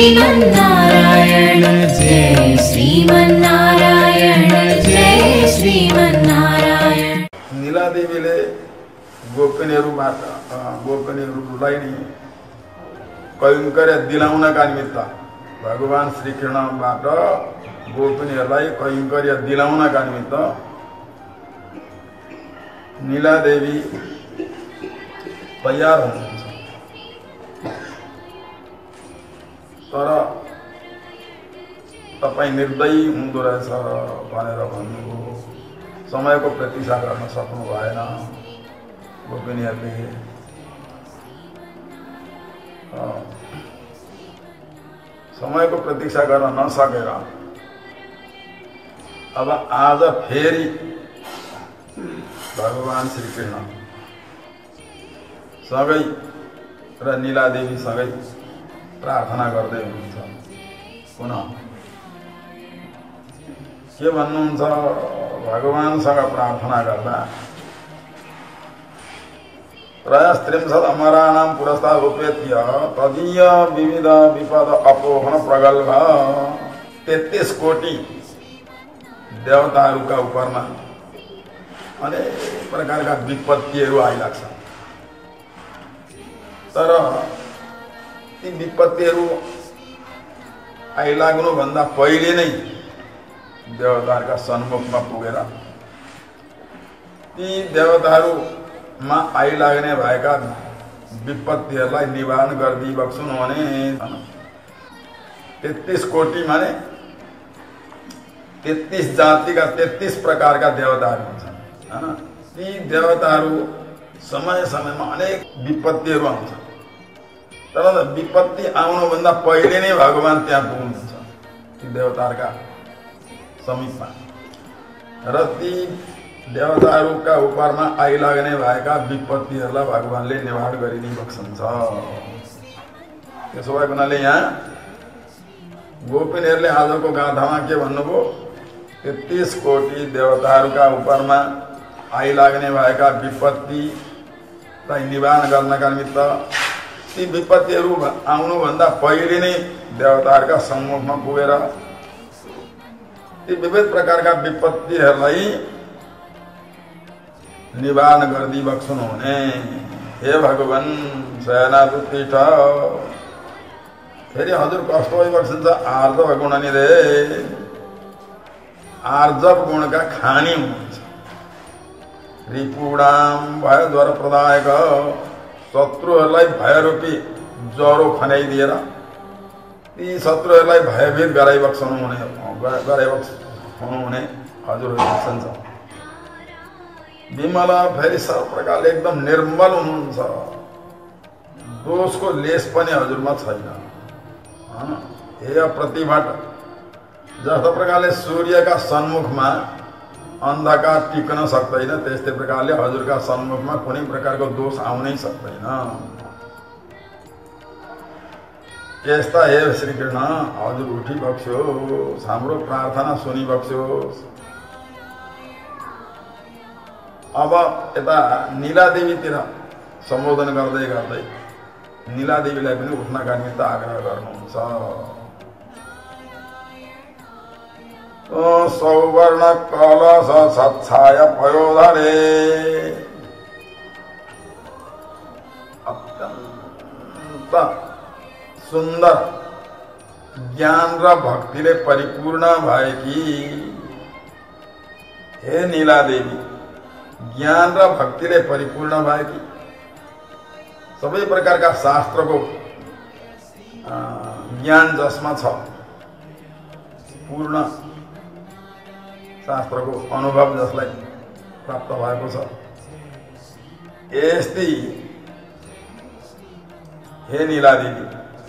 श्रीमन्नारायण जय श्रीमन्नारायण जय श्रीमन्नारायण। नीला देवीले गोपिनीहरूलाई नि कैंकर्य दिलाउनका निमित्त भगवान श्री कृष्णबाट गोपिनीहरूलाई कैंकर्य दिलाउनका निमित्त नीला देवी तयार हुनुहुन्छ। तर तपाई निर्दयी हुँदो रहेछ भनेर भन्नुभयो। समयको प्रतीक्षा गर्न सक्नु भएन गोपिनीहरूले। समयको प्रतीक्षा गर्न नसकेर अब आज फेरि भगवान श्री कृष्ण सँगै र नीला देवी सँगै प्रार्थना गर्दै हुनुहुन्छ। पुनः के भन्नुहुन्छ भगवानसँग प्रार्थना गर्दा त्रयस्त्रिंशत् अमराणां पुरस्तात् उपेत्य तदीय विविध विपद अपोहन प्रगल्भ 33 कोटी देवताहरूका उपरमा अनेक प्रकारका विपत्तिहरू आइलाग्छ। तर ती विपत्तिहरू आइलाग्नुभन्दा पहिले नै देवताहरूका सन्मुखमा पुगेर ती देवताहरूमा आइलाग्ने भएका विपत्तिहरूलाई निवारण गरिदिबक्छन् भने 33 कोटी माने 33 जातिका 33 प्रकारका देवताहरू हुन्छन्। ती देवताहरू समय समयमा अनेक विपत्तिहरू आउँछ। तर विपत्ति आउनुभन्दा पहिले नै भगवान त्यहाँ पुग्नुहुन्छ ती देवताहरूका समीपमा र ती देवताहरूका उपरमा आइलाग्ने भएका विपत्तिहरूलाई भगवानले निवारण गरिदिबक्छन्छ। त्यसो भएको हुनाले यहाँ गोपिनीहरूले आजको गाथामा के भन्नुभयो 33 कोटी देवताहरूका उपरमा आइलाग्ने भएका विपत्तिलाई निवारण गर्नका निमित्त ती विपत्तिहरू आउनुभन्दा पहिले नै देवताहरूका सम्मुखमा पुगेर ती विविध प्रकारका विपत्तिहरूलाई निवारण गरिदिबक्छन् हुने। हे भगवान शयनादुत्तिष्ठ। फेरि हजुर कस्तो भइबक्छन्छ आर्जव गुणनिधे आर्जव गुणका खानी हुनुहुन्छ। रिपुणाम भय ज्वर प्रदायक शत्रुहरूलाई भयरूपी ज्वरो खनाइदिएर ती शत्रुहरूलाई भयभीत गराइबक्छन् हुने हजुर भइबक्छन्छ। विमल फेरि सब प्रकारले एकदम निर्मल हुनुहुन्छ। दोषको लेस पनि हजुरमा छैन। हे प्रतिभट जस्तो प्रकारले सूर्यका सन्मुखमा अन्धकार टिक्न सक्दैन त्यस्तै प्रकारले हजुरका सन्मुखमा कुनै प्रकारको दोष आउनै सक्दैन। यस्ता हे श्री कृष्ण हजुर उठी बक्स्योस् हाम्रो प्रार्थना सुनि बक्स्योस्। अब यता नीला देवीतिर सम्बोधन गर्दै गर्दै नीला देवीलाई पनि उठ्नका निमित्त आग्रह गर्नुहुन्छ। सौवर्ण कलश सच्छाय पयोधरे अत्यन्त सुन्दर ज्ञान र भक्तिले परिपूर्ण भएकी हे नीला देवी ज्ञान र भक्तिले परिपूर्ण भएकी सबै प्रकारका शास्त्रको ज्ञान जसमा छ पूर्ण शास्त्रको अनुभव जसलाई प्राप्त भएको छ यस्तै हे नीला देवी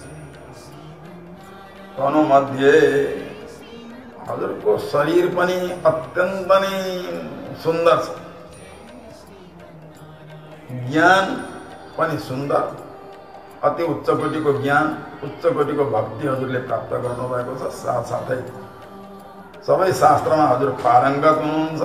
तनु मध्ये हजुरको शरीर पनि अत्यन्त नै सुन्दर छ। ज्ञान पनि सुन्दर अति उच्च कोटिको ज्ञान उच्च कोटिको भक्ति हजुरले प्राप्त गर्नुभएको छ। साथसाथै सबै शास्त्रमा हजुर पारङ्गत हुनुहुन्छ।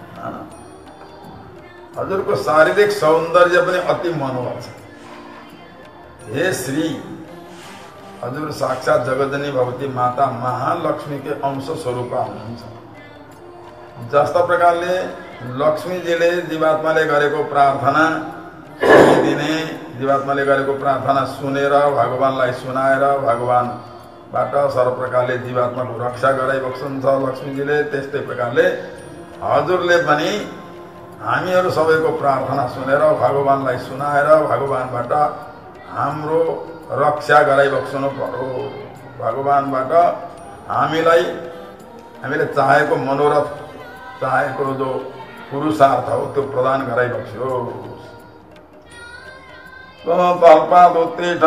हजुरको शारीरिक सौन्दर्य पनि अति मनोहर छ। हे श्री हजुर साक्षात जगतजनी भगवती माता महालक्ष्मी के अंश स्वरूप हुनुहुन्छ। जस्ता प्रकारले लक्ष्मीजीले जीवात्माले गरेको प्रार्थना दिने, जीवात्माले गरेको प्रार्थना सुनेर भगवानलाई सुनाएर भगवानबाट सर्व प्रकारले जीवात्माको रक्षा गराइबक्सन्छ लक्ष्मीजीले। त्यस्तै प्रकारले हजुरले पनि हामीहरू सबैको प्रार्थना सुनेर भगवानलाई सुनाएर भगवानबाट हाम्रो रक्षा गराइबक्सनु पर्यो। भगवानबाट हामीले चाहेको मनोरथ, चाहेको जो पुरुषार्थ हो त्यो प्रदान गराइबक्स्योस्। तल्पादुत्तिठ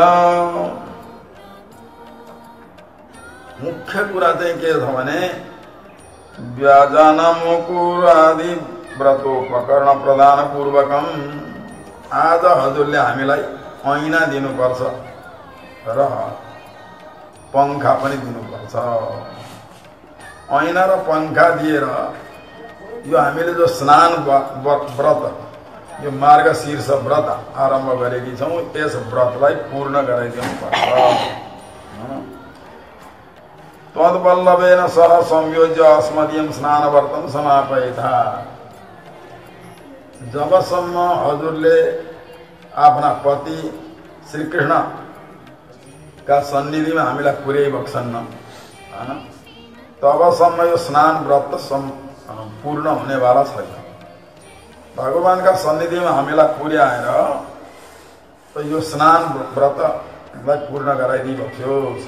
मुख्य कुरा चाहिँ के छ भने व्याजन मुकुर आदि व्रतोपकरण प्रदान पूर्वकम। आज हजुरले हामीलाई ऐना दिनुपर्छ र पंखा पनि दिनुपर्छ। ऐना र पंखा दिएर यो हामीले जो स्नान व्रत, यो मार्गशीर्ष व्रत आरम्भ गरेकी छौँ, यस व्रतलाई पूर्ण गराइदिनु पर्छ। तद्वल्लभेन सह संयोज्य अस्मदीयम स्नान व्रतम समापयिता। जबसम्म हजुरले आफ्ना पति श्री कृष्ण का सन्निधिमा हामीलाई पुर्याइबक्सन्न तबसम्म यो स्नान व्रत पूर्ण हुनेवाला छैन। भगवानका सन्निधिमा हामीलाई पुर्याएर यो स्नान व्रतलाई पूर्ण गराइदिइबक्स्योस्।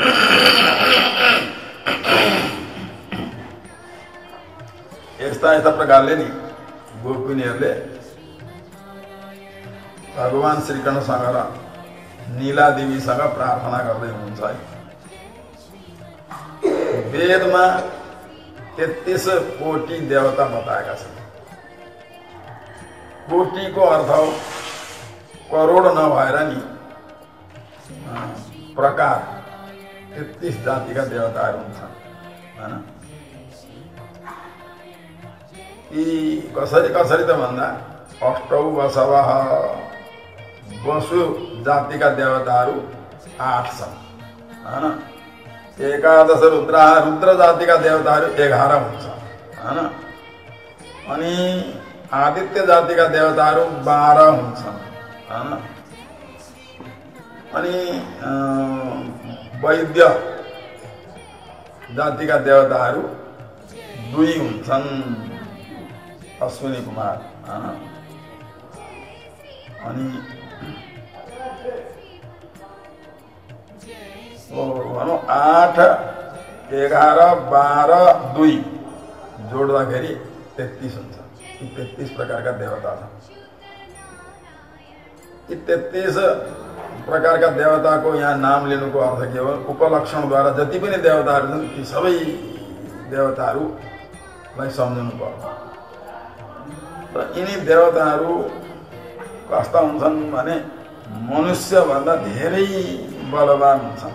यस्ता प्रकारले नि गोपिनीहरूले भगवान श्रीकृष्णसँग र नीला देवीसँग प्रार्थना गर्दै हुनुहुन्छ। वेदमा 33 कोटी देवता बताएका छन्। कोटीको अर्थ हो करोड नभएर नि प्रकार 33 जातिका देवताहरू हुन्छन् हैन। यी कसरी त भन्दा अष्टौ वसवः वसु जातिका देवताहरू 8 छन् हैन। 11 रुद्र जातिका देवताहरू 11 हुन्छ हैन। अनि आदित्य जातिका देवताहरू 12 हुन्छन् हैन। अनि वैद्य जातिका देवताहरू 2 हुन्छन्, अश्विनी कुमार हैन। अनि 8, 11, 12, 2 जोड्दाखेरि 33 हुन्छ। 33 प्रकारका देवता छन्। यी 33 प्रकारका देवताको यहाँ नाम लिनुको अर्थ के हो? उपलक्षणद्वारा जति पनि देवताहरू छन् ती सबै देवताहरूलाई सम्झनु पर्छ। र यिनी देवताहरू कस्ता हुन्छन् भने मनुष्यभन्दा धेरै बलवान हुन्छन्।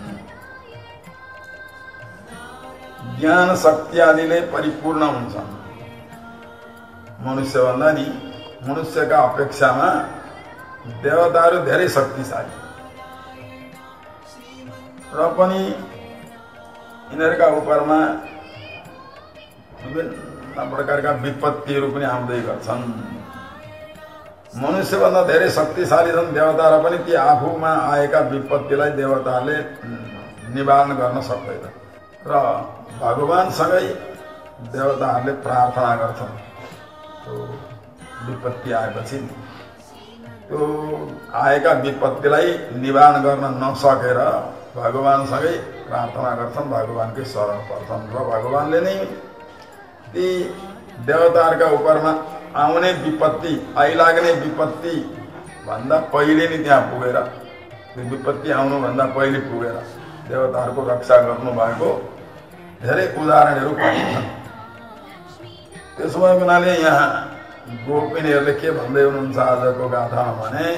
ज्ञान शक्ति आदिले परिपूर्ण हुन्छन्। मनुष्यभन्दा नि मनुष्यका अपेक्षामा देवताहरू धेरै शक्तिशाली र पनि यिनीहरूका उपरमा विभिन्न प्रकारका विपत्तिहरू पनि आउँदै गर्छन्। मनुष्यभन्दा धेरै शक्तिशाली छन् देवता र पनि ती आफूमा आएका विपत्तिलाई देवताहरूले निवारण गर्न सक्दैन र भगवानसँगै देवताहरूले प्रार्थना गर्छन्। विपत्ति आएपछि त्यो आएका विपत्तिलाई निवारण गर्न नसकेर भगवानसँगै प्रार्थना गर्छन्, भगवानकै शरण पर्छन् र भगवानले नै ती देवताहरूका उपरमा आउने विपत्ति, आइलाग्ने विपत्ति भन्दा पहिले नै त्यहाँ पुगेर, त्यो विपत्ति आउनुभन्दा पहिले पुगेर देवताहरूको रक्षा गर्नुभएको धेरै उदाहरणहरू पाइन्छन्। त्यसो भएको हुनाले यहाँ गोपिनीहरूले के भन्दै हुनुहुन्छ आजको गाथामा भने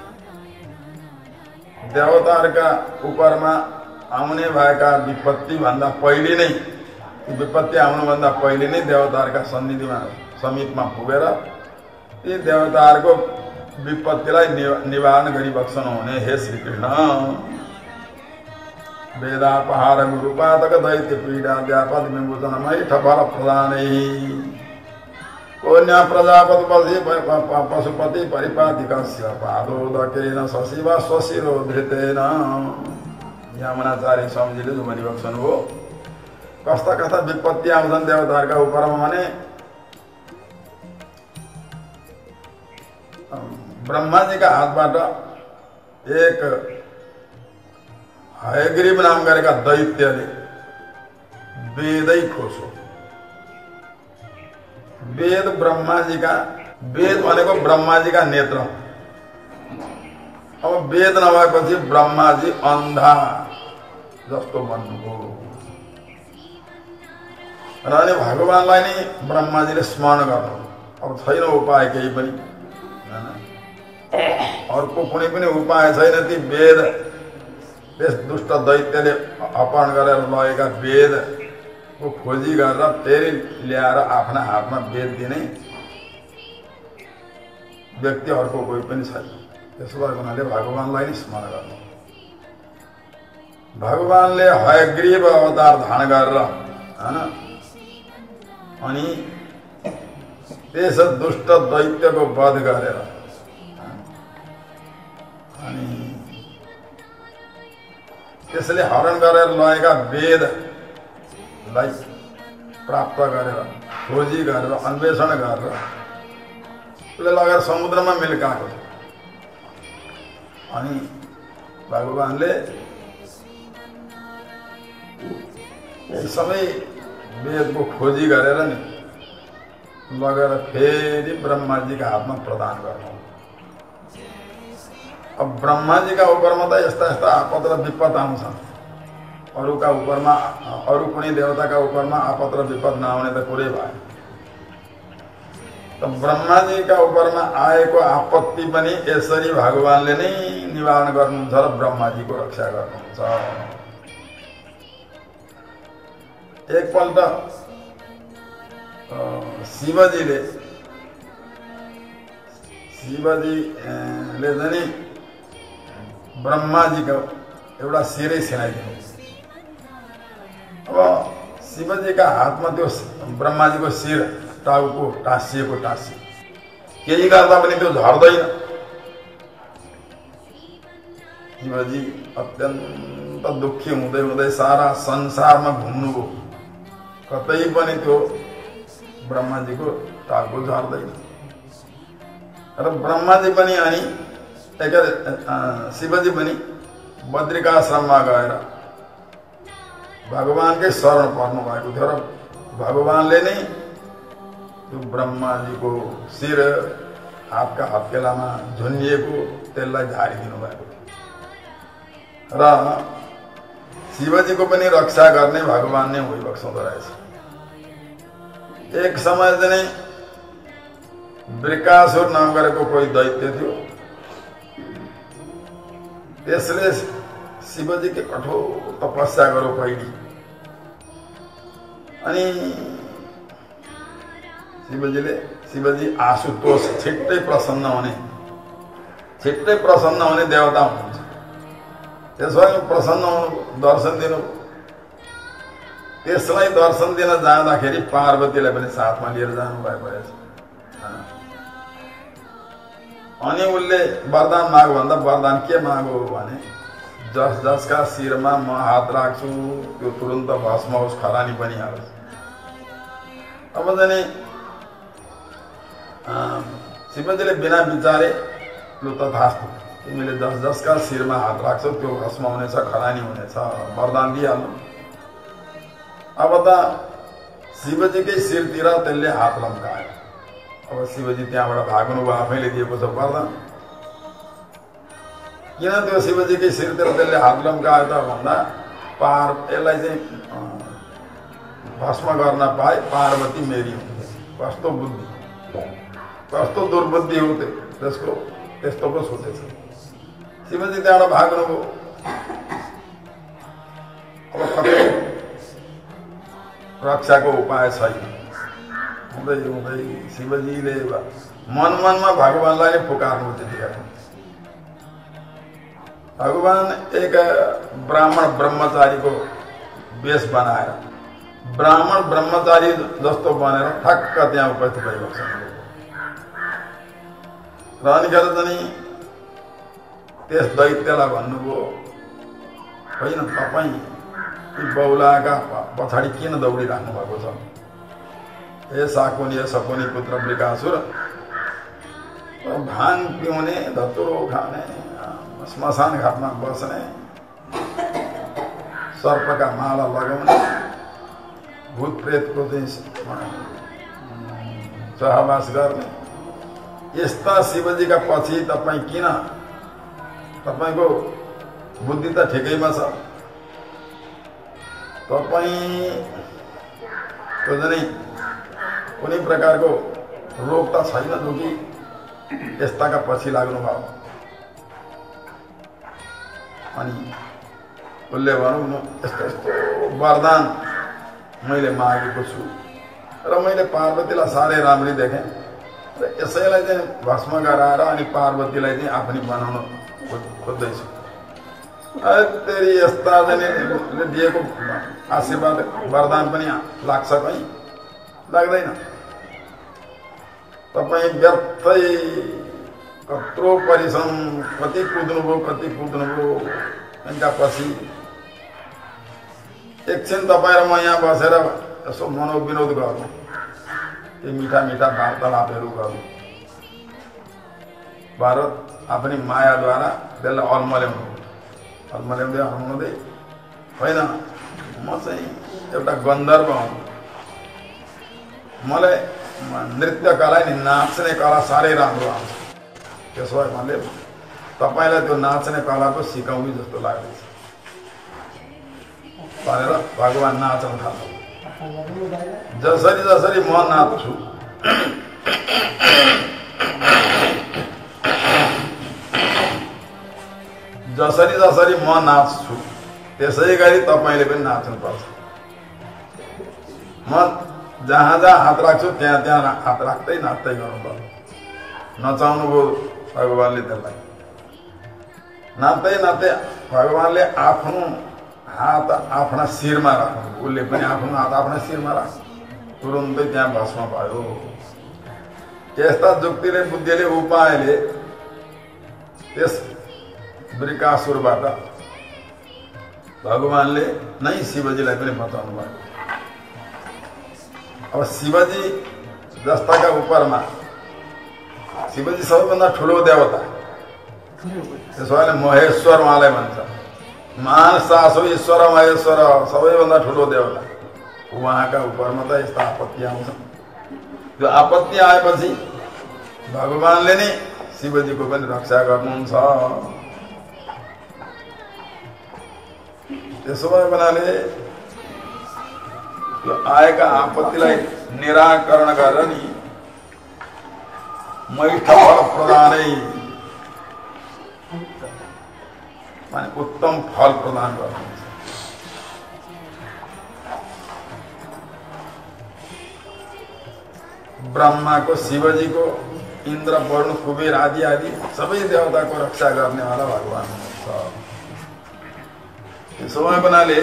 देवताहरूका उपरमा आउने भएका विपत्ति भन्दा पहिले नै, विपत्ति आउनुभन्दा पहिले नै देवताहरूका सन्निधिमा समीपमा पुगेर ती देवताहरूको विपत्तिलाई निवारण गरिबक्सनु हुने हे श्री कृष्ण। वेदापहार गुरुपादक दैत्य पीडा व्यापद विमोचनमय ठफल प्रदानै कन्या प्रजापति पशुपति परिपातिकस्य पादोदकेन सशिवा स्वशिरो धृतेन। यामनाचार्य स्वामीजीले जो भनिबक्सनु हो कस्ता कस्ता विपत्ति आउँछन् देवताहरूका उपरमा भने ब्रह्माजीका हातबाट एक हयग्रीव नाम गरेका दैत्यले वेदै खोसो। वेद ब्रह्माजीका, वेद भनेको ब्रह्माजीका नेत्र। अब वेद नभएपछि ब्रह्माजी अन्धा जस्तो भन्नुभयो र अनि भगवानलाई नै ब्रह्माजीले स्मरण गर्नु। अब छैन उपाय केही पनि, अर्को कुनै पनि उपाय छैन। ती वेद त्यस दुष्ट दैत्यले अपहरण गरेर लगेका वेदको खोजी गरेर फेरि ल्याएर आफ्ना हातमा वेद दिने व्यक्ति अर्को कोही पनि छैन। त्यसो भएको हुनाले भगवानलाई नै स्मरण गर्नु। भगवानले हयग्रीव अवतार धारण गरेर अनि त्यस दुष्ट दैत्यको वध गरेर अनि त्यसले हरण गरेर लगेका वेदलाई प्राप्त गरेर खोजी गरेर अन्वेषण गरेर उसले लगेर समुद्रमा मिल्काएको। अनि भगवानले यी सबै वेदको खोजी गरेर नि लगेर फेरि ब्रह्माजीका हातमा प्रदान गर्नु। अब ब्रह्माजीका उपरमा त यस्ता यस्ता आपद र विपद आउँछन्। अरूका उपरमा, अरू कुनै देवताका उपरमा आपद र विपद नआउने त कुरै भयो। त ब्रह्माजीका उपरमा आएको आपत्ति पनि यसरी भगवानले नै निवारण गर्नुहुन्छ र ब्रह्माजीको रक्षा गर्नुहुन्छ। एकपल्ट शिवजीले चाहिँ ब्रह्माजीको एउटा शिरै सिनाइदिनु। अब शिवजीका हातमा त्यो ब्रह्माजीको शिर टाउको टाँसिएको केही गर्दा पनि त्यो झर्दैन। शिवजी अत्यन्त दुःखी हुँदै हुँदै सारा संसारमा घुम्नुभयो, कतै पनि त्यो ब्रह्माजीको टाउको झर्दैन। र ब्रह्माजी पनि अनि शिवजी पनि बद्रिकाश्रममा गएर भगवानकै शरण पर्नु भएको थियो र भगवानले नै त्यो ब्रह्माजीको शिर हातका हत्केलामा झुन्डिएको त्यसलाई झारिदिनु भएको थियो। र शिवजीको पनि रक्षा गर्ने भगवान नै भइबक्साउँदो रहेछ। एक समय चाहिँ वृकासुर नाम गरेको कोही दैत्य थियो। त्यसले शिवजीको कठोर तपस्या गरो पहिले। अनि शिवजी आशुतोष छिट्टै प्रसन्न हुने देवता हुनुहुन्छ। त्यसैले प्रसन्न हुनु, दर्शन दिनु। त्यसलाई दर्शन दिन जाँदाखेरि पार्वतीलाई पनि साथमा लिएर जानु भएको रहेछ। अनि उसले वरदान माग भन्दा वरदान के मागो भने जसका शिरमा म हात राख्छु त्यो तुरन्त भस्म होस्, खरानी पनि हालोस्। अब जाने शिवजीले बिना विचारे लु तथास्तु, तिमीले जसका शिरमा हात राख्छौ त्यो भस्म हुनेछ, खरानी हुनेछ, वरदान दिइहाल्नु। अब त शिवजीकै शिरतिर त्यसले हात लम्कायो। अब शिवजी त्यहाँबाट भाग्नु भयो, आफैले दिएको छ वरदान। किन त्यो शिवजीकै शिरतिर त्यसले हात लम्कायो त भन्दा यसलाई चाहिँ भस्म गर्न पाए पार्वती मेरी हुन्थे। कस्तो बुद्धि, कस्तो दुर्बुद्धि हो त्यसको, त्यस्तो पो सोचेछ। शिवजी त्यहाँबाट भाग्नुभयो। अब कतै रक्षाको उपाय छैन। हुँदै हुँदै शिवजीले मनमा भगवानलाई नै पुकार्नु त्यतिखेर। भगवान एक ब्राह्मण ब्रह्मचारी को वेश बनाएर ब्राह्मण ब्रह्मचारी जस्तो बनेर ठक्क त्यहाँ उपस्थित भएको छ र अनिखेर चाहिँ त्यस दैत्यलाई भन्नुभयो होइन तपाईँ यी बौलाका पछाडि किन दौडिराख्नु भएको छ ए साकुनी सकुनी पुत्र वृकासुर भाङ पिउने धतुरो खाने श्मशान घाटमा बस्ने सर्पका माला लगाउने भूत प्रेतको चाहिँ सहवास गर्ने यस्ता शिवजीका पछि तपाईँ किन तपाईको बुद्धि त ठिकैमा छ तपाईको चाहिँ कुनै प्रकारको रोग त छैन जो कि यस्ताका पछि लाग्नु भयो अनि उसले भनौँ न यस्तो यस्तो वरदान मैले मागेको छु र मैले पार्वतीलाई साह्रै राम्ररी देखेँ र यसैलाई चाहिँ भस्म गराएर अनि पार्वतीलाई चाहिँ आफ्नै बनाउन खोज्दैछु तेरि यस्ता चाहिँ दिएको आशीर्वाद वरदान पनि लाग्छ कहीँ लाग्दैन तपाईँ व्यर्थै कत्रो परिश्रम कति कुद्नुभयो यिनका पछि एकछिन तपाईँ र म यहाँ बसेर यसो मनोविनोद गर्नु ती मिठा मिठा वार्तालापहरू गर्नु भारत आफ्नै मायाद्वारा त्यसलाई अल्मल्याउँदै होइन म चाहिँ एउटा गन्धर्व हुँ मलाई नृत्य कला नि नाच्ने कला साह्रै राम्रो आउँछ त्यसो भए मैले तपाईलाई त्यो नाच्ने कला पो सिकाउने जस्तो लाग्दैछ भनेर भगवान नाच्न थाल्छ जसरी जसरी म नाच्छु जसरी जसरी म नाच्छु त्यसै गरी तपाईले पनि नाच्नु पर्छ म जहाँ जहाँ हात राख्छु त्यहाँ त्यहाँ हात राख्दै नाच्दै गर्नु पर्छ नचाउनु भयो भगवानले त्यसलाई नाच्दै नाच्दै भगवानले आफ्नो हात आफ्ना शिरमा राख्नु उसले पनि आफ्नो हात आफ्ना शिरमा राख्नु तुरुन्तै त्यहाँ भस्म भयो यस्ता जुक्तिले बुद्धिले उपायले त्यस वृकासुरबाट भगवानले नै शिवजीलाई पनि बचाउनु भयो अब शिवजी जस्ताका उपरमा शिवजी सबैभन्दा ठुलो देवता त्यसो भए महेश्वर उहाँलाई भन्छ महान सास हो ईश्वर महेश्वर सबैभन्दा ठुलो देवता उहाँका उपरमा त यस्ता आपत्ति आउँछ त्यो आपत्ति आएपछि भगवानले नै शिवजीको पनि रक्षा गर्नुहुन्छ त्यसो भएकोले यो आएका आपत्तिलाई निराकरण गरेर नि मैठ फल प्रदानै माने उत्तम फल प्रदान गर्नुहुन्छ ब्रह्माको शिवजीको इन्द्र वरुण कुबेर आदि आदि सबै देवताको रक्षा गर्नेवाला भगवान हुनुहुन्छ त्यसो भएकोले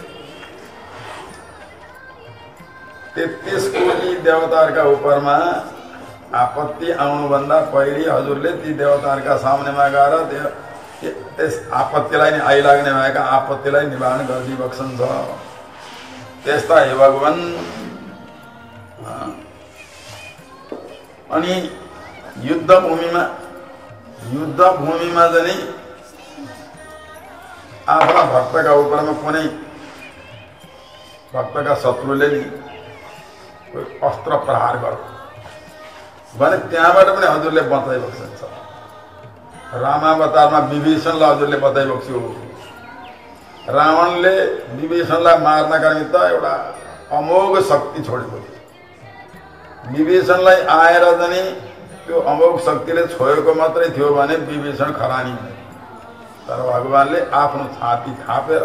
33 कोटी देवताहरूका उपरमा आपत्ति आउनुभन्दा पहिले हजुरले ती देवताहरूका सामनेमा गएर त्यस आपत्तिलाई नि आइलाग्ने भएका आपत्तिलाई निवारण गरिदिबक्सन्छ त्यस्ता हे भगवान अनि युद्ध भूमिमा चाहिँ आफ्ना भक्तका उपरमा कुनै भक्तका शत्रुले नि अस्त्र प्रहार गर्छ भने त्यहाँबाट पनि हजुरले बचाइबक्सन्छ रामावतारमा विभीषणलाई हजुरले बचाइबक्स्यो रावणले विभीषणलाई मार्नका निमित्त एउटा अमोघ शक्ति छोडेको थियो विभीषणलाई आएर पनि त्यो अमोघ शक्तिले छोएको मात्रै थियो भने विभीषण खरानी तर भगवानले आफ्नो छाती थापेर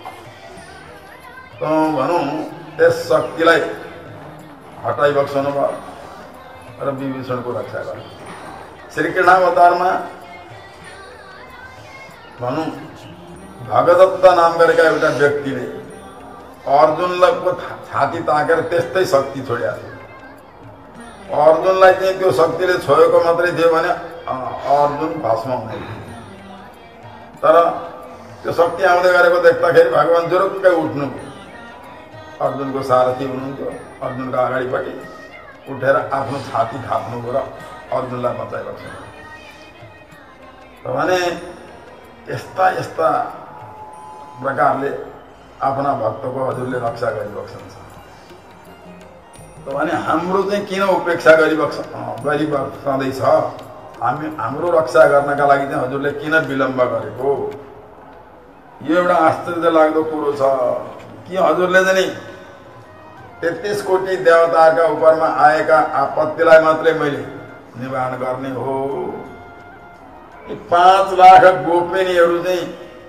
भनौँ त्यस शक्तिलाई हटाइबक्सनु भयो र विभीषणको रक्षा गर्नु श्रीकृष्णावतारमा भनौँ भगदत्त नाम गरेका एउटा व्यक्तिले अर्जुनको छाती ताकेर त्यस्तै शक्ति छोड्यायो। अर्जुनलाई चाहिँ त्यो शक्तिले छोएको मात्रै थियो भने अर्जुन भस्म हुने, तर त्यो शक्ति आउँदै गरेको देख्दाखेरि भगवान जुरुक्कै उठ्नु। अर्जुनको सारथी हुनुहुन्थ्यो, अर्जुनको अगाडिपट्टि उठेर आफ्नो छाती थाप्नुभयो र अर्जुनलाई बचाइरहेको छ। भने यस्ता यस्ता प्रकारले आफ्ना भक्तको हजुरले रक्षा गरिबक्सन्छ। भने हाम्रो चाहिँ किन उपेक्षा गरिबक्सँदैछ? हाम्रो रक्षा गर्नका लागि चाहिँ हजुरले किन विलम्ब गरेको? यो एउटा आश्चर्य लाग्दो कुरो छ कि हजुरले चाहिँ 33 कोटी देवताहरूका उपरमा आएका आपत्तिलाई मात्रै मैले निवारण गर्ने हो। 5 लाख गोपिनीहरू चाहिँ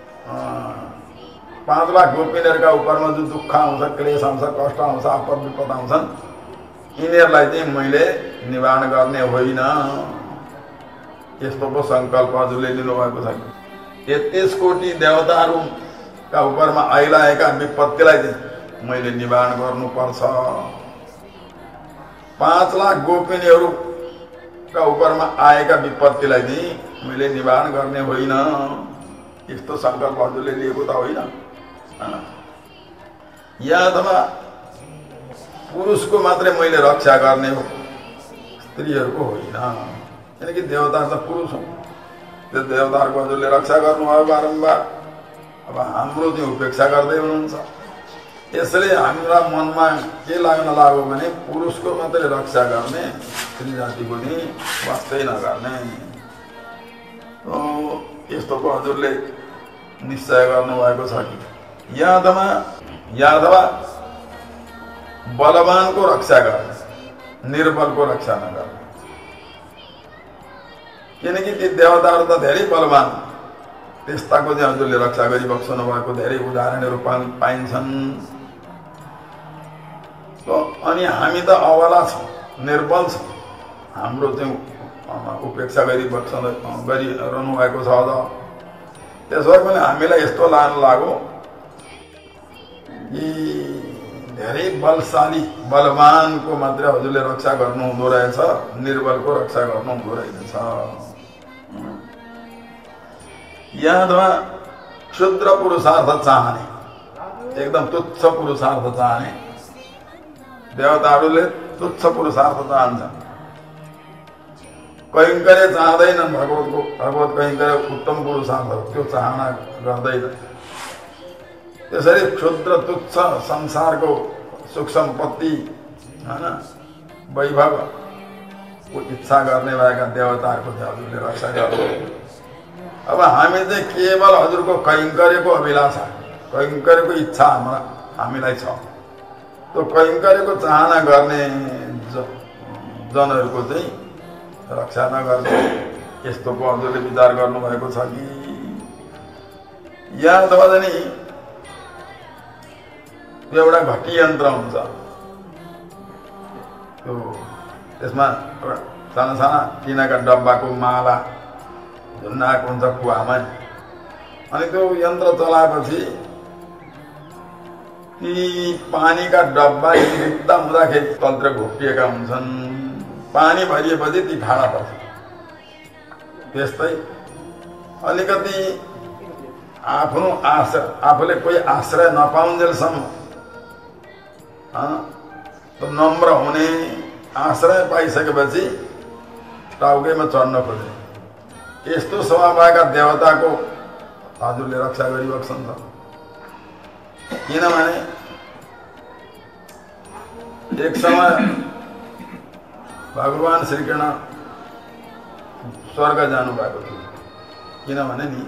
5 लाख गोपिनीहरूका उपरमा जो दुःख आउँछ, क्लेश आउँछ, कष्ट आउँछ, आपद विपद आउँछन्, यिनीहरूलाई चाहिँ मैले निवारण गर्ने होइन। यस्तो पो सङ्कल्प हजुरले लिनुभएको छ। 33 कोटी देवताहरूका उपरमा आइरहेका विपत्तिलाई चाहिँ मैले निवारण गर्नुपर्छ। 5 लाख गोपिनीहरूका उपरमा आएका विपत्तिलाई चाहिँ मैले निवारण गर्ने होइन। यस्तो सङ्कल्प हजुरले लिएको त होइन। या अथवा पुरुषको मात्रै मैले रक्षा गर्ने हो, स्त्रीहरूको होइन। किनकि देवता त पुरुष हो, त्यो देवताहरूको हजुरले रक्षा गर्नुभयो बारम्बार। अब हाम्रो चाहिँ उपेक्षा गर्दै हुनुहुन्छ। यसले हाम्रा मनमा के लाग्न लाग्यो भने पुरुषको मात्रै रक्षा गर्ने, स्त्री जातिको चाहिँ वास्तै नगर्ने। यस्तो पो हजुरले निश्चय गर्नुभएको छ कि या अथवा बलवानको रक्षा गर्ने, निर्बलको रक्षा नगर्ने। किनकि ती देवताहरू त धेरै बलवान, त्यस्ताको चाहिँ हजुरले रक्षा गरिबक्सनु भएको धेरै उदाहरणहरू पाइन्छन्। अनि हामी त अबला छौँ, निर्बल छौँ, हाम्रो चाहिँ उपेक्षा गरिरहनु भएको छ। त्यसो भए पनि हामीलाई यस्तो लाग्न लाग्यो कि धेरै बलशाली बलवानको मात्रै हजुरले रक्षा गर्नु हुँदो रहेछ, निर्बलको रक्षा गर्नु हुँदो रहेछ। यहाँ क्षुद्र पुरुषार्थ चाहने, एकदम तुच्छ पुरुषार्थ चाहने देवताहरूले तुच्छ पुरुषार्थ चाहन्छन्। कैङ्कर्य चाहँदैनन्, भगवत कैङ्कर्य उत्तम पुरुषार्थ हो, त्यो चाहना गर्दैन। त्यसरी क्षुद्र तुच्छ संसारको सुख सम्पत्ति होइन वैभवको इच्छा गर्ने भएका देवताहरूको चाहिँ हजुरले रक्षा गर्नु। अब हामी चाहिँ केवल हजुरको कैङ्कर्यको अभिलाषा, कैङ्कर्यको इच्छा हामीलाई छ। त्यो कैङ्कर्यको चाहना गर्ने जनहरूको चाहिँ रक्षा नगर्ने, यस्तो पो हजुरले विचार गर्नुभएको छ कि या अथवा नि एउटा घटी यन्त्र हुन्छ, त्यो त्यसमा साना साना टिनाका डब्बाको माला झुन्डाएको हुन्छ कुवामा। अनि त्यो यन्त्र चलाएपछि ती पानीका डब्बा रिक्ता हुँदाखेरि तलतिर घोप्टिएका हुन्छन्, पानी भरिएपछि ती खाडा पर्छ। त्यस्तै अलिकति आफ्नो आफूले कोही आश्रय नपाउन्जेलसम्म नम्र हुने, आश्रय पाइसकेपछि टाउकैमा चढ्न खोज्ने, यस्तो स्वभाव भएका देवताको हजुरले रक्षा गरिबक्सन्छ। किनभने एक समय भगवान श्रीकृष्ण स्वर्ग जानुभएको थियो। किनभने नि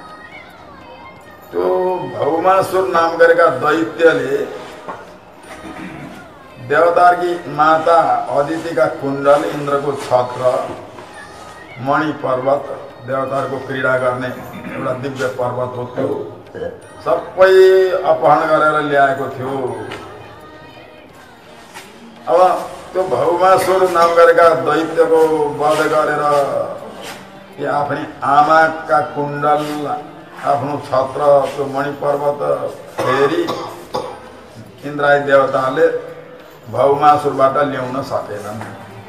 त्यो भौमासुर नाम गरेका दैत्यले देवताकी माता अदितिका कुण्डल, इन्द्रको छत्र, मणि पर्वत, देवताहरूको क्रीडा गर्ने एउटा दिव्य पर्वत हो, त्यो सबै अपहरण गरेर ल्याएको थियो। अब त्यो भौमासुर नाम गरेका दैत्यको वध गरेर आफ्नी आमाका कुण्डल आफ्नो छत्र त्यो मणि पर्वत फेरि इन्द्रादी देवताले भौमासुरबाट ल्याउन सकेनन्।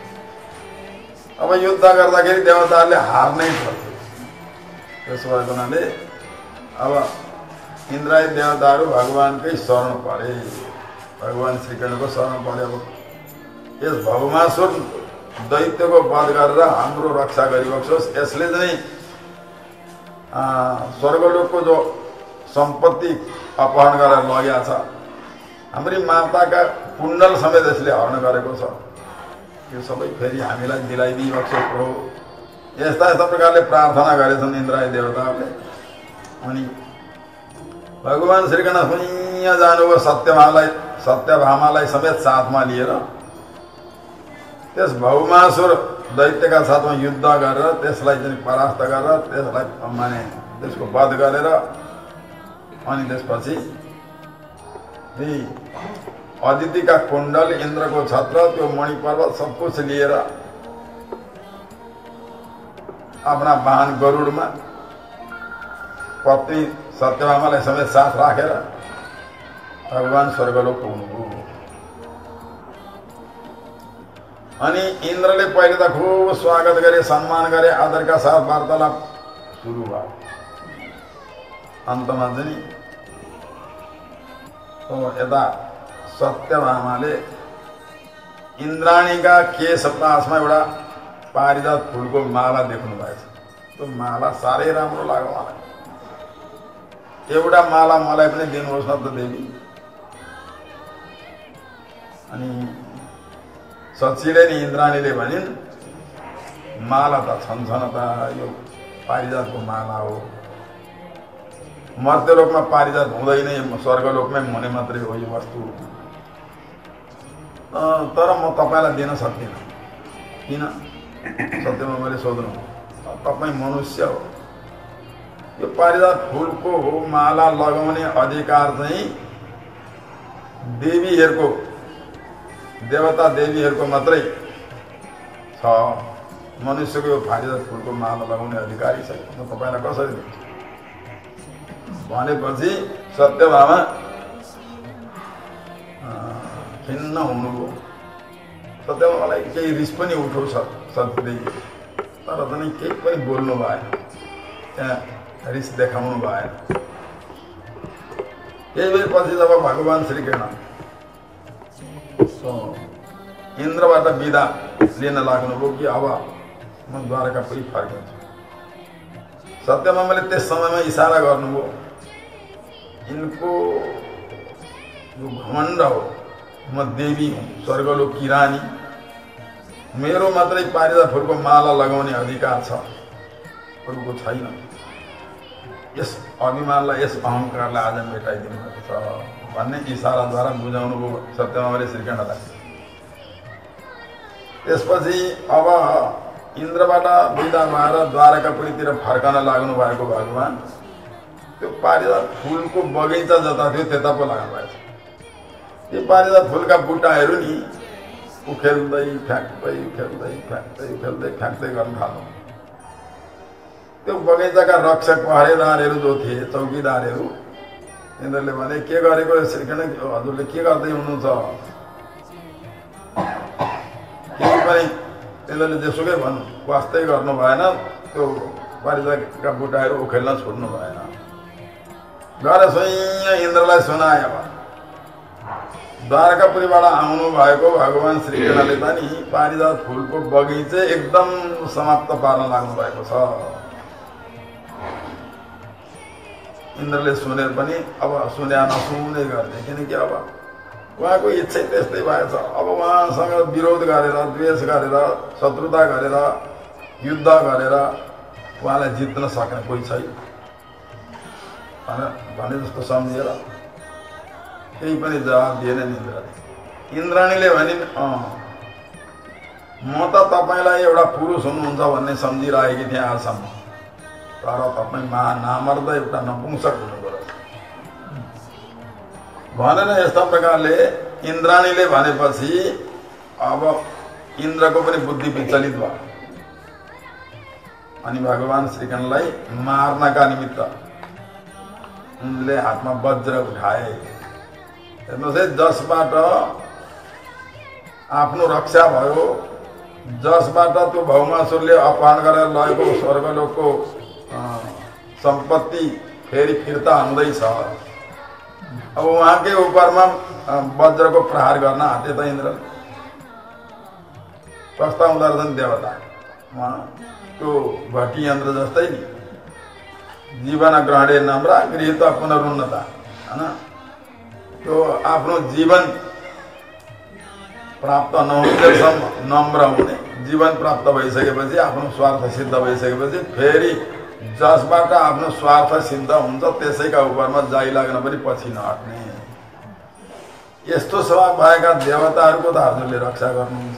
अब युद्ध गर्दाखेरि देवताहरूले हार्नै पर्थ्यो। त्यसो भएको हुनाले अब इन्द्रादी देवताहरू भगवानकै शरण परे, भगवान श्रीकृष्णको शरण परे। अब यस भौमासुर दैत्यको वध गरेर हाम्रो रक्षा गरिबक्सोस्, यसले चाहिँ स्वर्गलोकको जो सम्पत्ति अपहरण गरेर लगेको छ, हाम्री माताका कुण्डल समेत यसले हरण गरेको छ, यो सबै फेरि हामीलाई दिलाइदिबक्सोस् प्रभु। यस्ता यस्ता प्रकारले प्रार्थना गरेछन् इन्द्रादी देवताहरूले। अनि भगवान श्रीकृष्ण सुइँ जानुभयो सत्यभामालाई समेत साथमा लिएर। त्यस भौमासुर दैत्यका साथमा युद्ध गरेर त्यसलाई चाहिँ परास्त गरेर त्यसलाई माने त्यसको वध गरेर अनि त्यसपछि अदितिका कुण्डल, इन्द्रको छत्र, त्यो मणि पर्वत सब कुछ लिएर आफ्ना वाहन गरुडमा पत्नी सत्यभामालाई समेत साथ राखेर भगवान स्वर्गलोक पुग्नुभयो। अनि इन्द्रले पहिले त खूब स्वागत गरे, सम्मान गरे, आदरका साथ वार्तालाप सुरु भयो। अन्तमा चाहिँ यता सत्यभामाले इन्द्राणीका केश पासमा एउटा पारिजात फुलको माला देख्नु भएछ। त्यो माला साह्रै राम्रो लाग्यो मलाई। एउटा माला मलाई पनि दिनुहोस् न त देवी। अनि सचिले नि इन्द्राणीले भनिन्, माला त छन् त, यो पारिजातको माला हो। मर्त्यलोकमा पारिजात हुँदैन, स्वर्गलोकमै हुने मात्रै हो यो वस्तु। तर म तपाईँलाई दिन सक्दिनँ। किन? सत्यमा मैले सोध्नु, तपाईँ मनुष्य हो, यो पारिजात फुलको हो माला लगाउने अधिकार चाहिँ देवीहरूको, देवता देवीहरूको मात्रै छ। मनुष्यको यो पारिजात फुलको माला लगाउने अधिकारी छैन, म तपाईँलाई कसरी दिन्छु भनेपछि सत्यभामा खिन्न हुनुभयो। सत्यभामालाई केही रिस पनि उठो सत्यदेवी, तर पनि केही पनि बोल्नु भएन, त्यहाँ रिस देखाउनु भएन। केही बेरपछि जब भगवान श्रीकृष्ण इन्द्रबाट बिदा लिन लाग्नुभयो कि अब म द्वारकापुरी फर्किन्छु, सत्यभामाले त्यस समयमा इसारा गर्नुभयो, इनको जो घमण्ड हो, म देवी हुँ, स्वर्गलोकी रानी, मेरो मात्रै पारिजात फुलको माला लगाउने अधिकार छ, अरूको छैन। यस अभिमानलाई, यस अहङ्कारलाई आज मेटाइदिनुपर्छ भन्ने इसाराद्वारा बुझाउनु भयो सत्यभामाले श्रीकृष्णलाई। त्यसपछि अब इन्द्रबाट बिदा भएर द्वारकापुरीतिर फर्कन लाग्नु भएको भगवान त्यो पारिजात फुलको बगैँचा जता थियो त्यता पो लाग्नु भएछ। त्यो पारिजात फुलका बुट्टाहरू नि उखेल्दै फ्याक्दै गर्न थाल्नु। त्यो बगैँचाका रक्षक पहरेदारहरू जो थिए, चौकीदारहरू, इन्द्रले भने के गरेको श्रीकृष्ण, हजुरले के गर्दै हुनुहुन्छ? केही पनि इन्द्रले जेसुकै भन्नु वास्तै गर्नु भएन, त्यो पारिजातका बुट्टाहरू उखेल्न छोड्नु भएन। गएर स्वयं इन्द्रलाई सुनायो। द्वारकापुरीबाट आउनु भएको भगवान श्रीकृष्णले त नि पारिजात फुलको बगैँचा एकदम समाप्त पार्न लाग्नु भएको छ। इन्द्रले सुनेर पनि अब सुने नसुने गर्ने, किनकि अब उहाँको इच्छा त्यस्तै भएछ। अब उहाँसँग विरोध गरेर, द्वेष गरेर, शत्रुता गरेर, युद्ध गरेर उहाँलाई जित्न सक्ने कोही छैन भने जस्तो सम्झेर केही पनि जवाब दिएनन् इन्द्रले। इन्द्राणीले भनिन्, म त तपाईँलाई एउटा पुरुष हुनुहुन्छ भन्ने सम्झिरहेकी थिएँ आजसम्म, तर तपाईँ नामर्द एउटा नपुंसक हुनुभयो भनेर यस्ता प्रकारले इन्द्राणीले भनेपछि अब इन्द्रको पनि बुद्धि विचलित भयो। अनि भगवान श्रीकृष्णलाई मार्नका निमित्त उनले हातमा वज्र उठाए। हेर्नुहोस् है, जसबाट आफ्नो रक्षा भयो, जसबाट त्यो भौमासुरले अपहरण गरेर लगेको स्वर्गलोकको सम्पत्ति फेरि फिर्ता हुँदैछ। अब उहाँकै उपरमा वज्रको प्रहार गर्न आँटे त इन्द्र। कस्ता हुँदो रहेछन् देवता। त्यो भट्टी यन्त्र जस्तै नि, जीवन ग्रहणे नम्र गृहीत पुनरुन्नता हैन। त्यो आफ्नो जीवन प्राप्त नहुन्जेलसम्म नम्र हुने, जीवन प्राप्त भइसकेपछि आफ्नो स्वार्थ सिद्ध भइसकेपछि फेरि जसबाट आफ्नो स्वार्थ सिद्ध हुन्छ त्यसैका उपरमा जाइ लाग्न पनि पछि नहट्ने। यस्तो स्वभाव भएका देवताहरूको त हजुरले रक्षा गर्नुहुन्छ।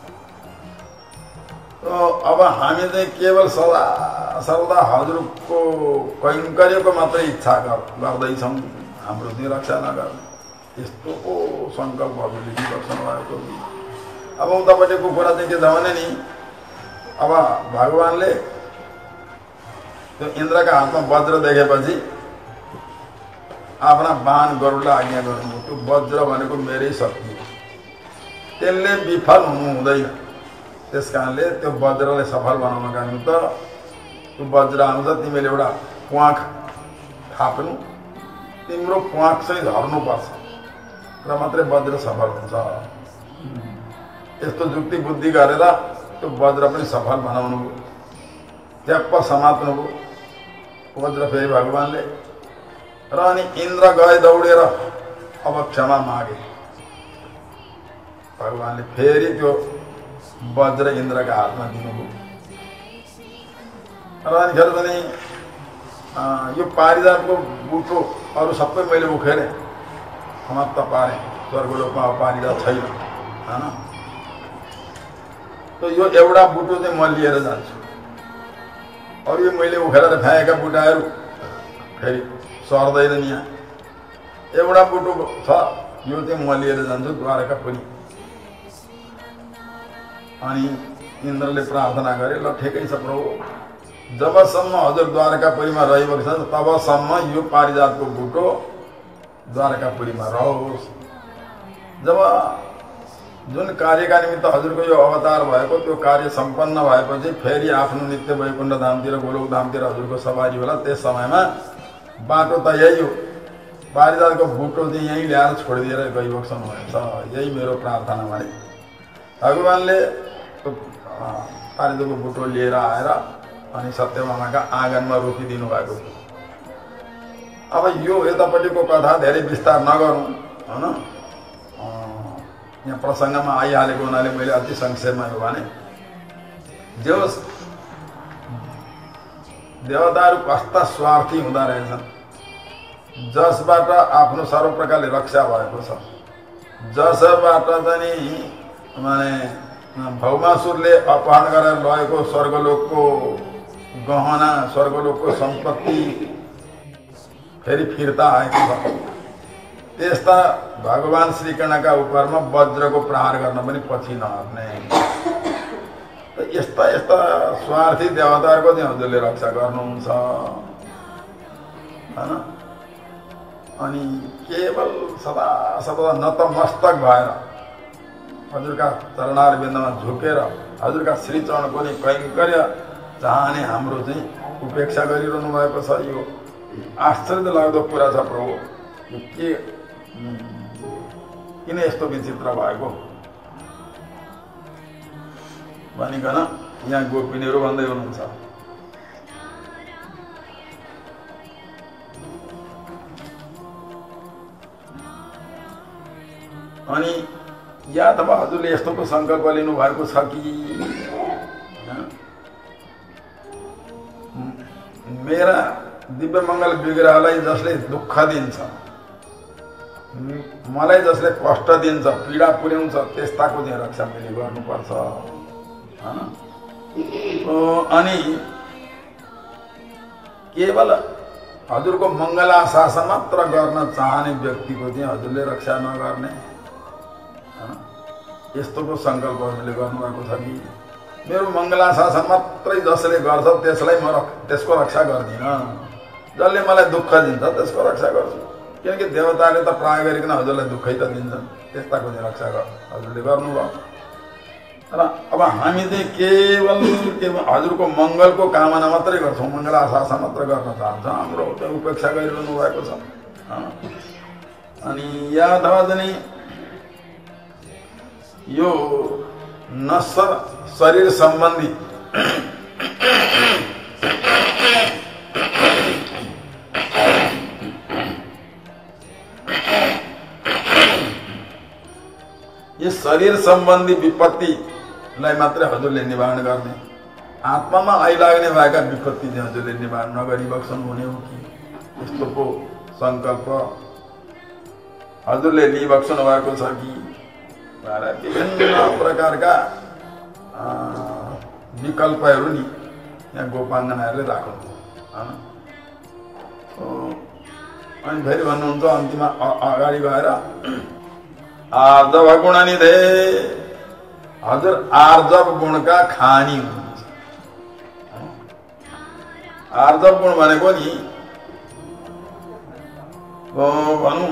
अब हामी चाहिँ केवल सदा सर्वदा हजुरको कैङ्कर्यको मात्रै इच्छा गर्दैछौँ, हाम्रो चाहिँ रक्षा नगर्ने। यस्तो पो सङ्कल्प हजुरले गर्नु भएको। अब उतापट्टिको कुरा चाहिँ के छ भने नि, अब भगवानले त्यो इन्द्रका हातमा वज्र देखेपछि आफ्ना बाण गरुडलाई आज्ञा गर्नुभयो। त्यो वज्र भनेको मेरै शक्ति हो, त्यसले विफल हुनु हुँदैन। त्यस कारणले त्यो वज्रलाई सफल बनाउनका निमित्त त्यो वज्र आउँछ, तिमीले एउटा प्वाख थाप्नु, तिम्रो प्वाख चाहिँ झर्नुपर्छ र मात्रै वज्र सफल हुन्छ। यस्तो जुक्ति बुद्धि गरेर त्यो वज्र पनि सफल बनाउनु भयो, ट्याप्प समात्नुभयो वज्र फेरि भगवानले। र अनि इन्द्र गए दौडेर अब क्षमा मागे। भगवानले फेरि त्यो वज्र इन्द्रका हातमा दिनुभयो। र अनिखेर पनि यो पारिजातको बुटो अरू सबै मैले उखेरे समाप्त पारेँ, स्वर्गलोकमा पारिजात छैन हैन। त यो एउटा बुटो चाहिँ म लिएर जान्छु, अरू यो मैले उखेर फ्याँकेका बुटाहरू फेरि सर्दैन नि। यहाँ एउटा बुटो छ, यो चाहिँ म लिएर जान्छु द्वारकापुरी। अनि इन्द्रले प्रार्थना गरे, ल ठिकै छ प्रभु, जबसम्म हजुर द्वारकापुरीमा रहिरहेको छ तबसम्म यो पारिजातको बुटो द्वारकापुरीमा रहोस्। जब जुन कार्यका निमित्त हजुरको यो अवतार भएको त्यो कार्य सम्पन्न भएपछि फेरि आफ्नो नित्य वैकुण्ठ धामतिर गोलोक धामतिर हजुरको सवारी होला। त्यस समयमा बाटो त यही हो, पारिजातको बुटो चाहिँ यहीँ ल्याएर छोडिदिएर गइबक्सनु भएछ। यही मेरो प्रार्थना भने भगवानले पारिजातको बुटो लिएर आएर अनि सत्यभामाका आँगनमा रोकिदिनु भएको थियो। अब यो यतापट्टिको कथा धेरै विस्तार नगरौँ हैन, यहाँ प्रसङ्गमा आइहालेको हुनाले मैले अति संक्षेपमा यो भने। जो देवताहरू कस्ता स्वार्थी हुँदा रहेछन्, जसबाट आफ्नो सर्व प्रकारले रक्षा भएको छ, जसबाट चाहिँ माने भौमासुरले अपहरण गरेर लगेको स्वर्गलोकको गहना, स्वर्गलोकको सम्पत्ति फेरि फिर्ता आएको छ। त्यस्ता भगवान श्रीकृष्णका उपरमा वज्रको प्रहार गर्न पनि पछि नहट्ने। यस्ता यस्ता स्वार्थी देवताहरूको चाहिँ हजुरले रक्षा गर्नुहुन्छ हैन। अनि केवल सदा सदा नतमस्तक भएर हजुरका चरणारविन्दमा झुकेर हजुरका श्रीचरणको नि कैङ्कर्य चाहने हाम्रो चाहिँ उपेक्षा गरिरहनु भएको छ। यो आश्चर्य लाग्दो कुरा छ प्रभु, यो के किन यस्तो विचित्र भएको भनिकन यहाँ गोपिनीहरू भन्दै हुनुहुन्छ। अनि या त हजुरले यस्तो पो सङ्कल्प लिनु भएको छ कि मेरा दिव्य मङ्गल विग्रहलाई जसले दुःख दिन्छ, मलाई जसले कष्ट दिन्छ, पीडा पुर्याउँछ, त्यस्ताको चाहिँ रक्षा मैले गर्नुपर्छ हैन। अनि केवल हजुरको मङ्गलाशासन मात्र गर्न चाहने व्यक्तिको चाहिँ हजुरले रक्षा नगर्ने यस्तो पो सङ्कल्प हजुरले गर्नुभएको छ कि मेरो मङ्गलाशासन मात्रै जसले गर्छ त्यसलाई म त्यसको रक्षा गर्दिनँ। जसले मलाई दुःख दिन्छ त्यसको रक्षा गर्छु, किनकि देवताले त प्राय गरिकन हजुरलाई दुःखै त दिन्छन्, त्यस्ताको चाहिँ रक्षा हजुरले गर्नुभयो। र अब हामी चाहिँ केवल हजुरको मङ्गलको कामना मात्रै गर्छौँ, मङ्गल आशा मात्र गर्न चाहन्छौँ, हाम्रो उपेक्षा गरिरहनु भएको छ। अनि या अथवा चाहिँ यो नश्वर शरीर सम्बन्धी यो शरीर सम्बन्धी विपत्तिलाई मात्रै हजुरले निवारण गर्ने, आत्मामा आइलाग्ने भएका विपत्ति चाहिँ हजुरले निवारण नगरी बक्सनु हुने हो कि यस्तो पो संकल्प हजुरले लिइबक्सनु भएको छ कि भनेर विभिन्न प्रकारका विकल्पहरू नि यहाँ गोपाङ्गनाहरूले राख्नु। अनि फेरि भन्नुहुन्छ अन्तिममा अगाडि गएर आर्जव गुणनिधे, हजुर आर्जव गुणका खानी हुनुहुन्छ। आर्जव गुण भनेको नि भनौँ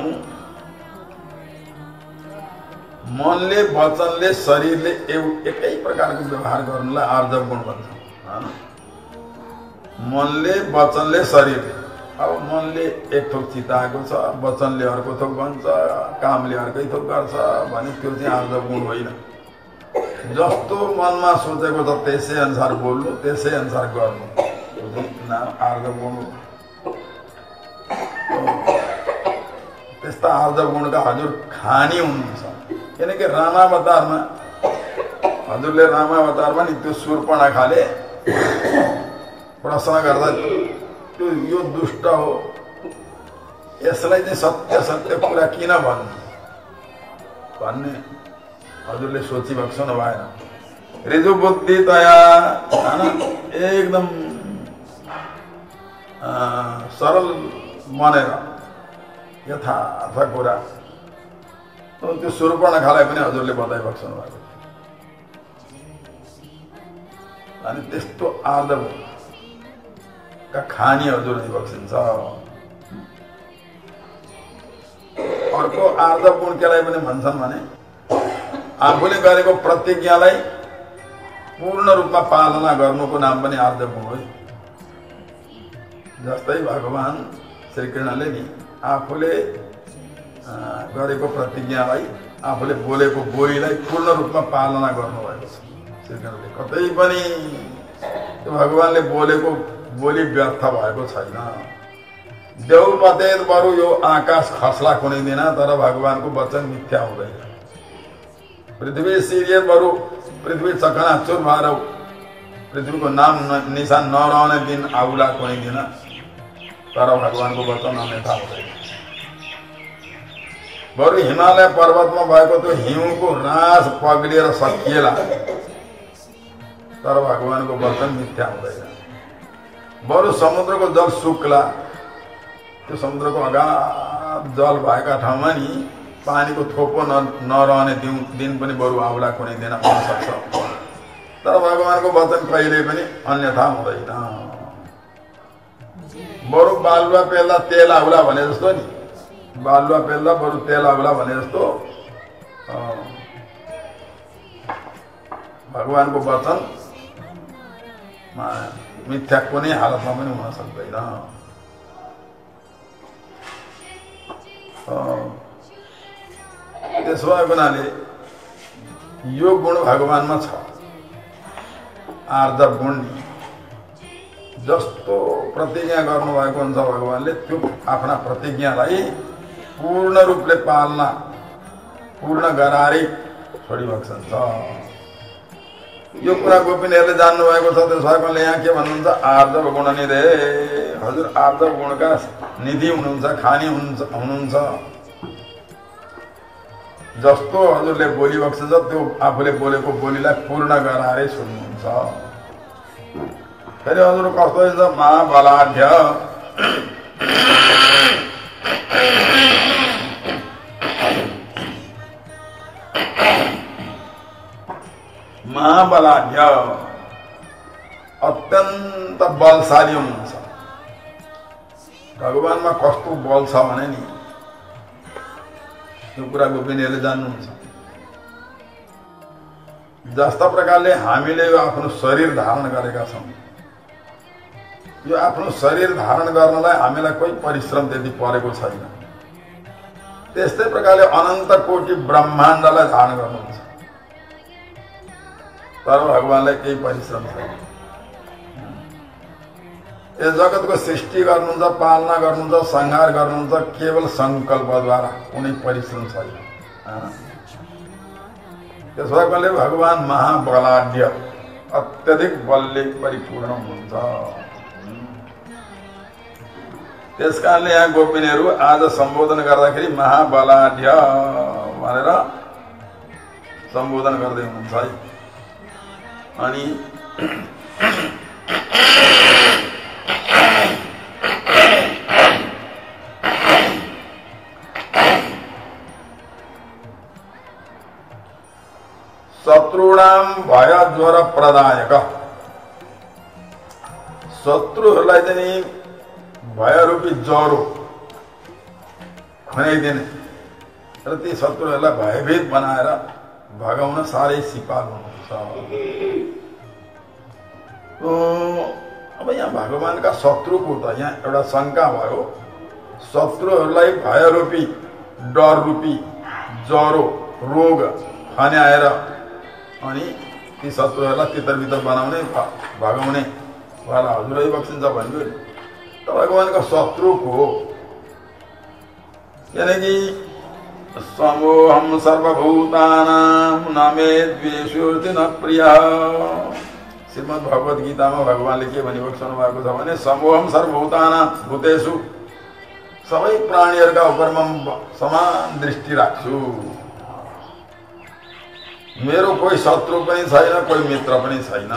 मनले वचनले शरीरले एकै प्रकारको व्यवहार गर्नुलाई आर्जव गुण भन्छ। मनले वचनले शरीरले, अब मनले एक थोक चिताएको छ, वचनले अर्को थोक भन्छ, कामले अर्कै थोक गर्छ भने त्यो चाहिँ आर्जव गुण होइन। जस्तो मनमा सोचेको छ त्यसै अनुसार बोल्नु, त्यसै अनुसार गर्नु, नाम आर्जव गुण हो। त्यस्ता आर्जव गुणका हजुर खानी हुनुहुन्छ, किनकि रामावतारमा हजुरले रामावतारमा नि त्यो शूर्पणखाले प्रश्न गर्दा त्यो यो दुष्ट हो, यसलाई चाहिँ सत्य सत्य कुरा किन भन्ने हजुरले सोचिबक्सनु भएन। रिजु बुद्धि तया एकदम सरल बनेर यथार्थ कुरा त्यो शूर्पणखालाई पनि हजुरले बताइबक्सनु भएको। अनि त्यस्तो आर्जव का खानी हजुर दिइबक्सिन्छ। अर्को आर्जव गुण केलाई पनि भन्छन् भने आफूले गरेको प्रतिज्ञालाई पूर्ण रूपमा पालना गर्नुको नाम पनि आर्जव गुण हो। जस्तै भगवान श्रीकृष्णले नि आफूले गरेको प्रतिज्ञालाई, आफूले बोलेको बोलीलाई पूर्ण रूपमा पालना गर्नुभएको छ। श्रीकृष्णले कतै पनि भगवानले बोलेको बोली व्यर्थ भएको छैन। देउ पतेत बरु यो आकाश खस्ला कुनै दिन, तर भगवानको वचन मिथ्या हुँदैन। पृथ्वी सिरियत बरु पृथ्वी चकनाचुर भएर पृथ्वीको नाम निशान नरहने दिन आउला कुनै दिन, तर भगवानको वचन अन्यथा हुँदैन। बरु हिमालय पर्वतमा भएको त्यो हिउँको रास पग्लिएर सकिएला, तर भगवानको वचन मिथ्या हुँदैन। बरु समुद्रको जल सुक्ला, त्यो समुद्रको अगाध जल भएका ठाउँमा नि पानीको थोपो नरहने दिन पनि बरु आउला कुनै दिन आउन सक्छ, तर भगवानको वचन कहिल्यै पनि अन्यथा हुँदैन। बरु बालुवा पेल्दा तेल आउला भने जस्तो नि, बालुवा पेल्दा बरु तेल आउला भने जस्तो भगवानको वचन मिथ्या कुनै हालतमा पनि हुन सक्दैन। त्यसो भएको हुनाले यो गुण भगवानमा छ, आर्जव गुण। जस्तो प्रतिज्ञा गर्नुभएको हुन्छ भगवानले, त्यो आफ्ना प्रतिज्ञालाई पूर्ण रूपले पालना, पूर्ण गरारी छोडिबक्सन्छ। यो कुरा गोपिनीहरूले जान्नु भएको छ। त्यसो भएकोले यहाँ के भन्नुहुन्छ? आर्जव गुण निधे, हजुर आर्जव गुणका निधि हुनुहुन्छ, खानी हुनुहुन्छ। जस्तो हजुरले बोलिबक्सन्छ त्यो आफूले बोलेको बोलीलाई पूर्ण गरारे सुन्नुहुन्छ। फेरि हजुर कस्तो हुन्छ? महाबलाढ्य, महाबलाढ्य अत्यन्त बलशाली हुनुहुन्छ। भगवानमा कस्तो बल छ भने नि यो कुरा गोपिनीहरूले जान्नुहुन्छ। जस्ता प्रकारले हामीले यो आफ्नो शरीर धारण गरेका छौँ, यो आफ्नो शरीर धारण गर्नलाई हामीलाई कोही परिश्रम त्यति परेको छैन। त्यस्तै प्रकारले अनन्त कोटि ब्रह्माण्डलाई धारण गर्नुहुन्छ, तर भगवानलाई केही परिश्रम छैन। यस जगतको सृष्टि गर्नुहुन्छ, पालना गर्नुहुन्छ, संहार गर्नुहुन्छ केवल सङ्कल्पद्वारा, कुनै परिश्रम छैन। त्यसो भएकोले भगवान महाबलाढ्य अत्यधिक बलले परिपूर्ण हुनुहुन्छ। त्यस कारणले यहाँ गोपिनीहरू आज सम्बोधन गर्दाखेरि महाबलाढ्य भनेर सम्बोधन गर्दै हुनुहुन्छ है। अनि शत्रुणाम भय ज्वर प्रदायक, शत्रुहरूलाई चाहिँ भयरूपी ज्वरो खनाइदिने र ती शत्रुहरूलाई भयभीत बनाएर भगाउन साह्रै सिपालु हुनुहुन्छ। अब यहाँ भगवानका शत्रुको त यहाँ एउटा शङ्का भयो। शत्रुहरूलाई भयरूपी डररूपी ज्वरो रोग खन्याएर अनि ती शत्रुहरूलाई तितर-बितर बनाउने भगाउने वाला हजुरै बक्सिन्छ भन्यो नि। त भगवानका शत्रुको किनकि समोहम सर्वभूतानां न मे द्वेषोऽस्ति न प्रियः, श्रीमद् भगवत गीतामा भगवानले के भनी बक्सनु भएको छ भने समोहम सर्वभूतानां भूतेषु, सबै प्राणीहरूका उपरमा समान दृष्टि राख्छु। मेरो कोही शत्रु पनि छैन, कोही मित्र पनि छैन।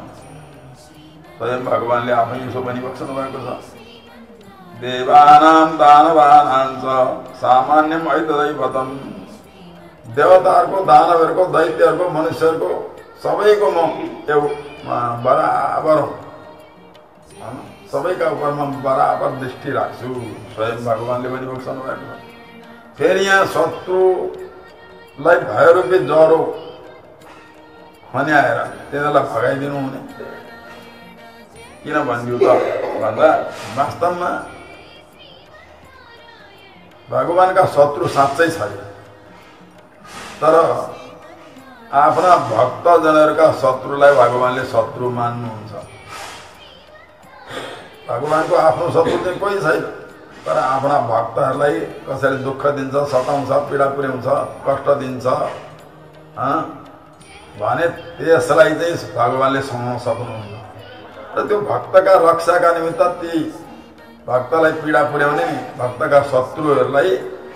स्वयं भगवानले आफै यसो पनि बक्सनु भएको छ। देवानां दानवानां च सामान्यम ऐतदैवतम्, देवताहरूको, दानवहरूको, दैत्यहरूको, मनुष्यहरूको सबैको म बराबर हो, सबैका उपरमा बराबर दृष्टि राख्छु। स्वयं भगवानले पनि बक्सनु भएको छ। फेरि यहाँ शत्रुलाई भयरूपी ज्वरो खन्याएर तिनीहरूलाई भगाइदिनु हुने किन भनिदियो त भन्दा वास्तवमा भगवानका शत्रु साँच्चै छैन, तर आफ्ना भक्तजनहरूका शत्रुलाई भगवानले शत्रु मान्नुहुन्छ। भगवानको आफ्नो शत्रु चाहिँ कोही छैन, तर आफ्ना भक्तहरूलाई कसैले दुःख दिन्छ, सताउँछ, पीडा पुर्याउँछ, कष्ट दिन्छ भने त्यसलाई चाहिँ भगवानले सहन सक्नुहुन्छ। र त्यो भक्तका रक्षाका निमित्त ती भक्तलाई पीडा पुर्याउने नि भक्तका शत्रुहरूलाई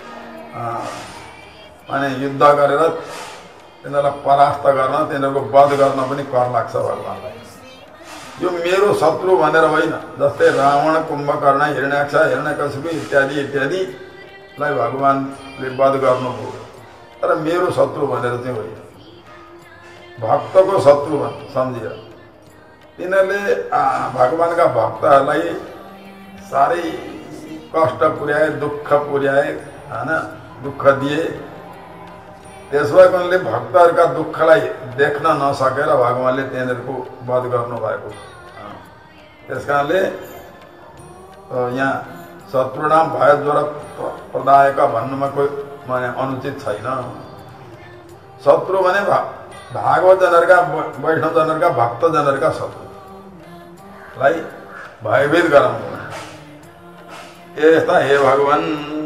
अनि युद्ध गरेर तिनीहरूलाई परास्त गर्न, तिनीहरूको वध गर्न पनि कर लाग्छ भगवानलाई। यो मेरो शत्रु भनेर होइन, जस्तै रावण, कुम्भकर्ण, हिरण्याक्ष, हिरण्यकशिपु इत्यादि इत्यादिलाई भगवानले वध गर्नुभयो, तर मेरो शत्रु भनेर चाहिँ होइन, भक्तको शत्रु सम्झिएर तिनीहरूले भगवानका भक्तहरूलाई साह्रै कष्ट पुर्याए, दुःख पुर्याए, होइन, दुःख दिए। त्यसो भएकोले भक्तहरूका दुःखलाई देख्न नसकेर भगवानले तिनीहरूको वध गर्नुभएको। त्यस कारणले यहाँ शत्रुनाम भय ज्वर प्रदायक भन्नुमा कोही माने अनुचित छैन। शत्रु भने भागवतजनहरूका, वैष्णवजनहरूका, भक्तजनहरूका शत्रुलाई भयभीत गराउनु। यस्ता हे भगवान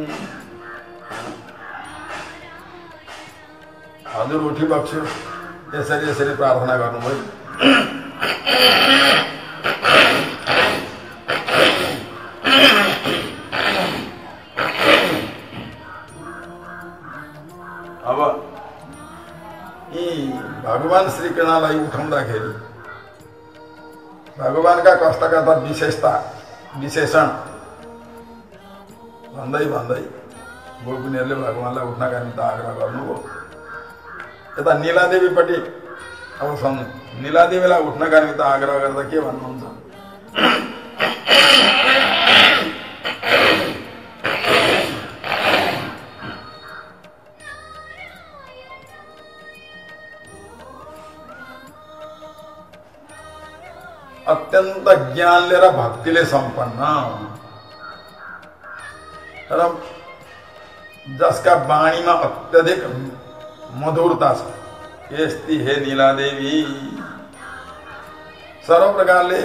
हजुर उठी बक्स्यो, यसरी यसरी प्रार्थना गर्नुभयो। अब यी भगवान श्रीकृष्णलाई उठाउँदाखेरि भगवानका कष्टका त विशेषता विशेषण भन्दै भन्दै गोपिनीहरूले भगवानलाई उठ्नका निम्ति आग्रह गर्नुभयो। यता नीलादेवीपट्टि अब सम्झौँ, नीलादेवीलाई उठ्नका निम्ति आग्रह गर्दा के भन्नुहुन्छ? अत्यन्त ज्ञानले र भक्तिले सम्पन्न र जसका वाणीमा अत्यधिक मधुरता छ, यस्ती हे नीला देवी सर्व प्रकारले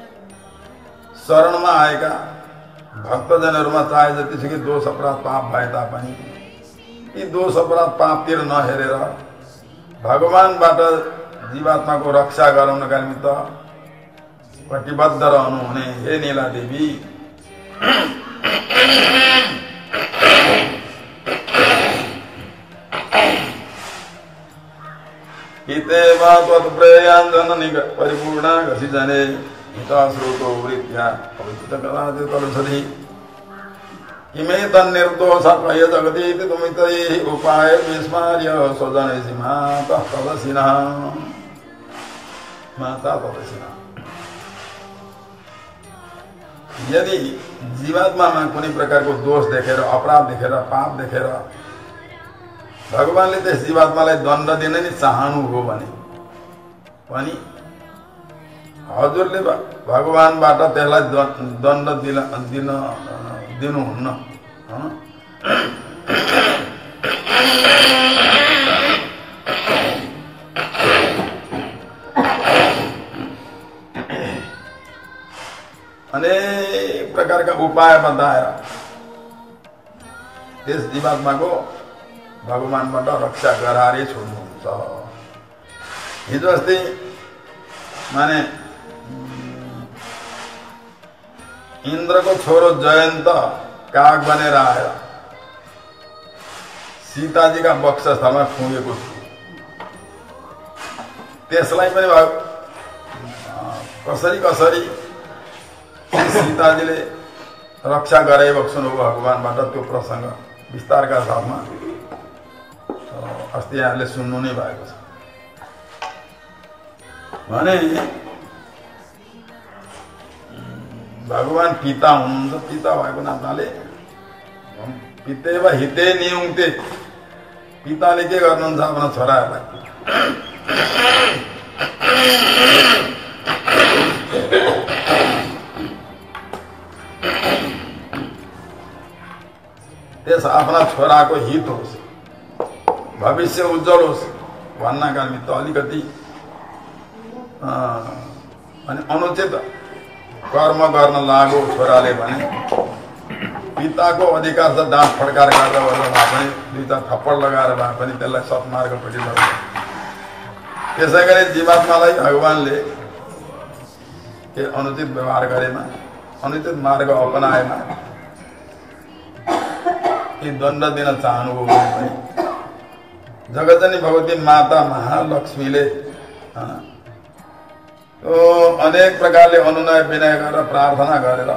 शरणमा आएका भक्तजनहरूमा चाहे जतिसुकै दोष अपराध पाप भए तापनि यी दोष अपराध पापतिर नहेरेर भगवानबाट जीवात्माको रक्षा गराउनका निमित्त कटिबद्ध रहनुहुने हे नीला देवी हितेवा त्वत्प्रेयान् जननी परिपूर्णा घसी जने हिताश्रुतो वृत्या पवित्रकलादि तलसति किमे तन्निर्दोषाय जगति तुमितैः उपाय विस्मार्य स्वजनेसि माता तदसिनः माता तदसिनः। यदि जीवात्मामा कुनै प्रकारको दोष देखेर अपराध देखेर पाप देखेर भगवानले त्यस जीवात्मालाई दण्ड दिन नि चाहनु हो भने पनि हजुरले भगवानबाट त्यसलाई दण्ड दिनुहुन्न। अनेक प्रकारका उपाय बताएर त्यस जीवात्माको भगवानबाट रक्षा गराएर छोड्नुहुन्छ। हिजो अस्ति माने इन्द्रको छोरो जयन्त काग बनेर आएर सीताजीका वक्षस्थलमा खुँगेको थियो। त्यसलाई पनि कसरी कसरी सीताजीले रक्षा गराएको सुन्नुभयो भगवानबाट। त्यो प्रसङ्ग विस्तारका साथमा अस्ति यहाँले सुन्नु नै भएको छ। भने भगवान पिता हुनुहुन्छ, पिता भएको नाताले पिते वा हिते नियुङ्ते पिताले के गर्नुहुन्छ आफ्ना छोराहरूलाई त्यस आफ्ना छोराको हित होस्, भविष्य उज्जवल होस् भन्नका निमित्त अलिकति अनि अनुचित कर्म गर्न लागो छोराले भने पिताको अधिकार छ डाँट फड्कार गरेर भए पनि दुई चार थप्पड लगाएर भए पनि त्यसलाई सत्मार्गपट्टि लगाउँछ। त्यसै गरी जीवात्मालाई भगवानले के अनुचित व्यवहार गरेमा, अनुचित मार्ग अपनाएमा यी दण्ड दिन चाहनुभयो भने पनि जगतजनी भगवती माता महालक्ष्मीले अनेक प्रकारले अनुनय विनय गरेर प्रार्थना गरेर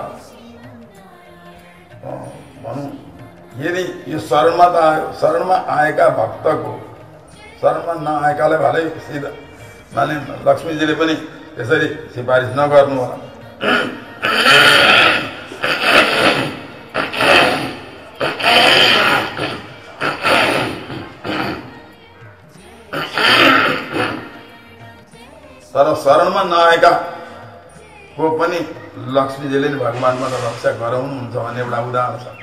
भनौँ यदि यो शरणमा आएका भक्तको शरणमा नआएकालाई भलै सिधा माने लक्ष्मीजीले पनि त्यसरी सिफारिस नगर्नु होला। तर शरणमा नआएका को पनि लक्ष्मीजीले भगवानबाट रक्षा गराउनुहुन्छ भन्ने एउटा उदाहरण छ।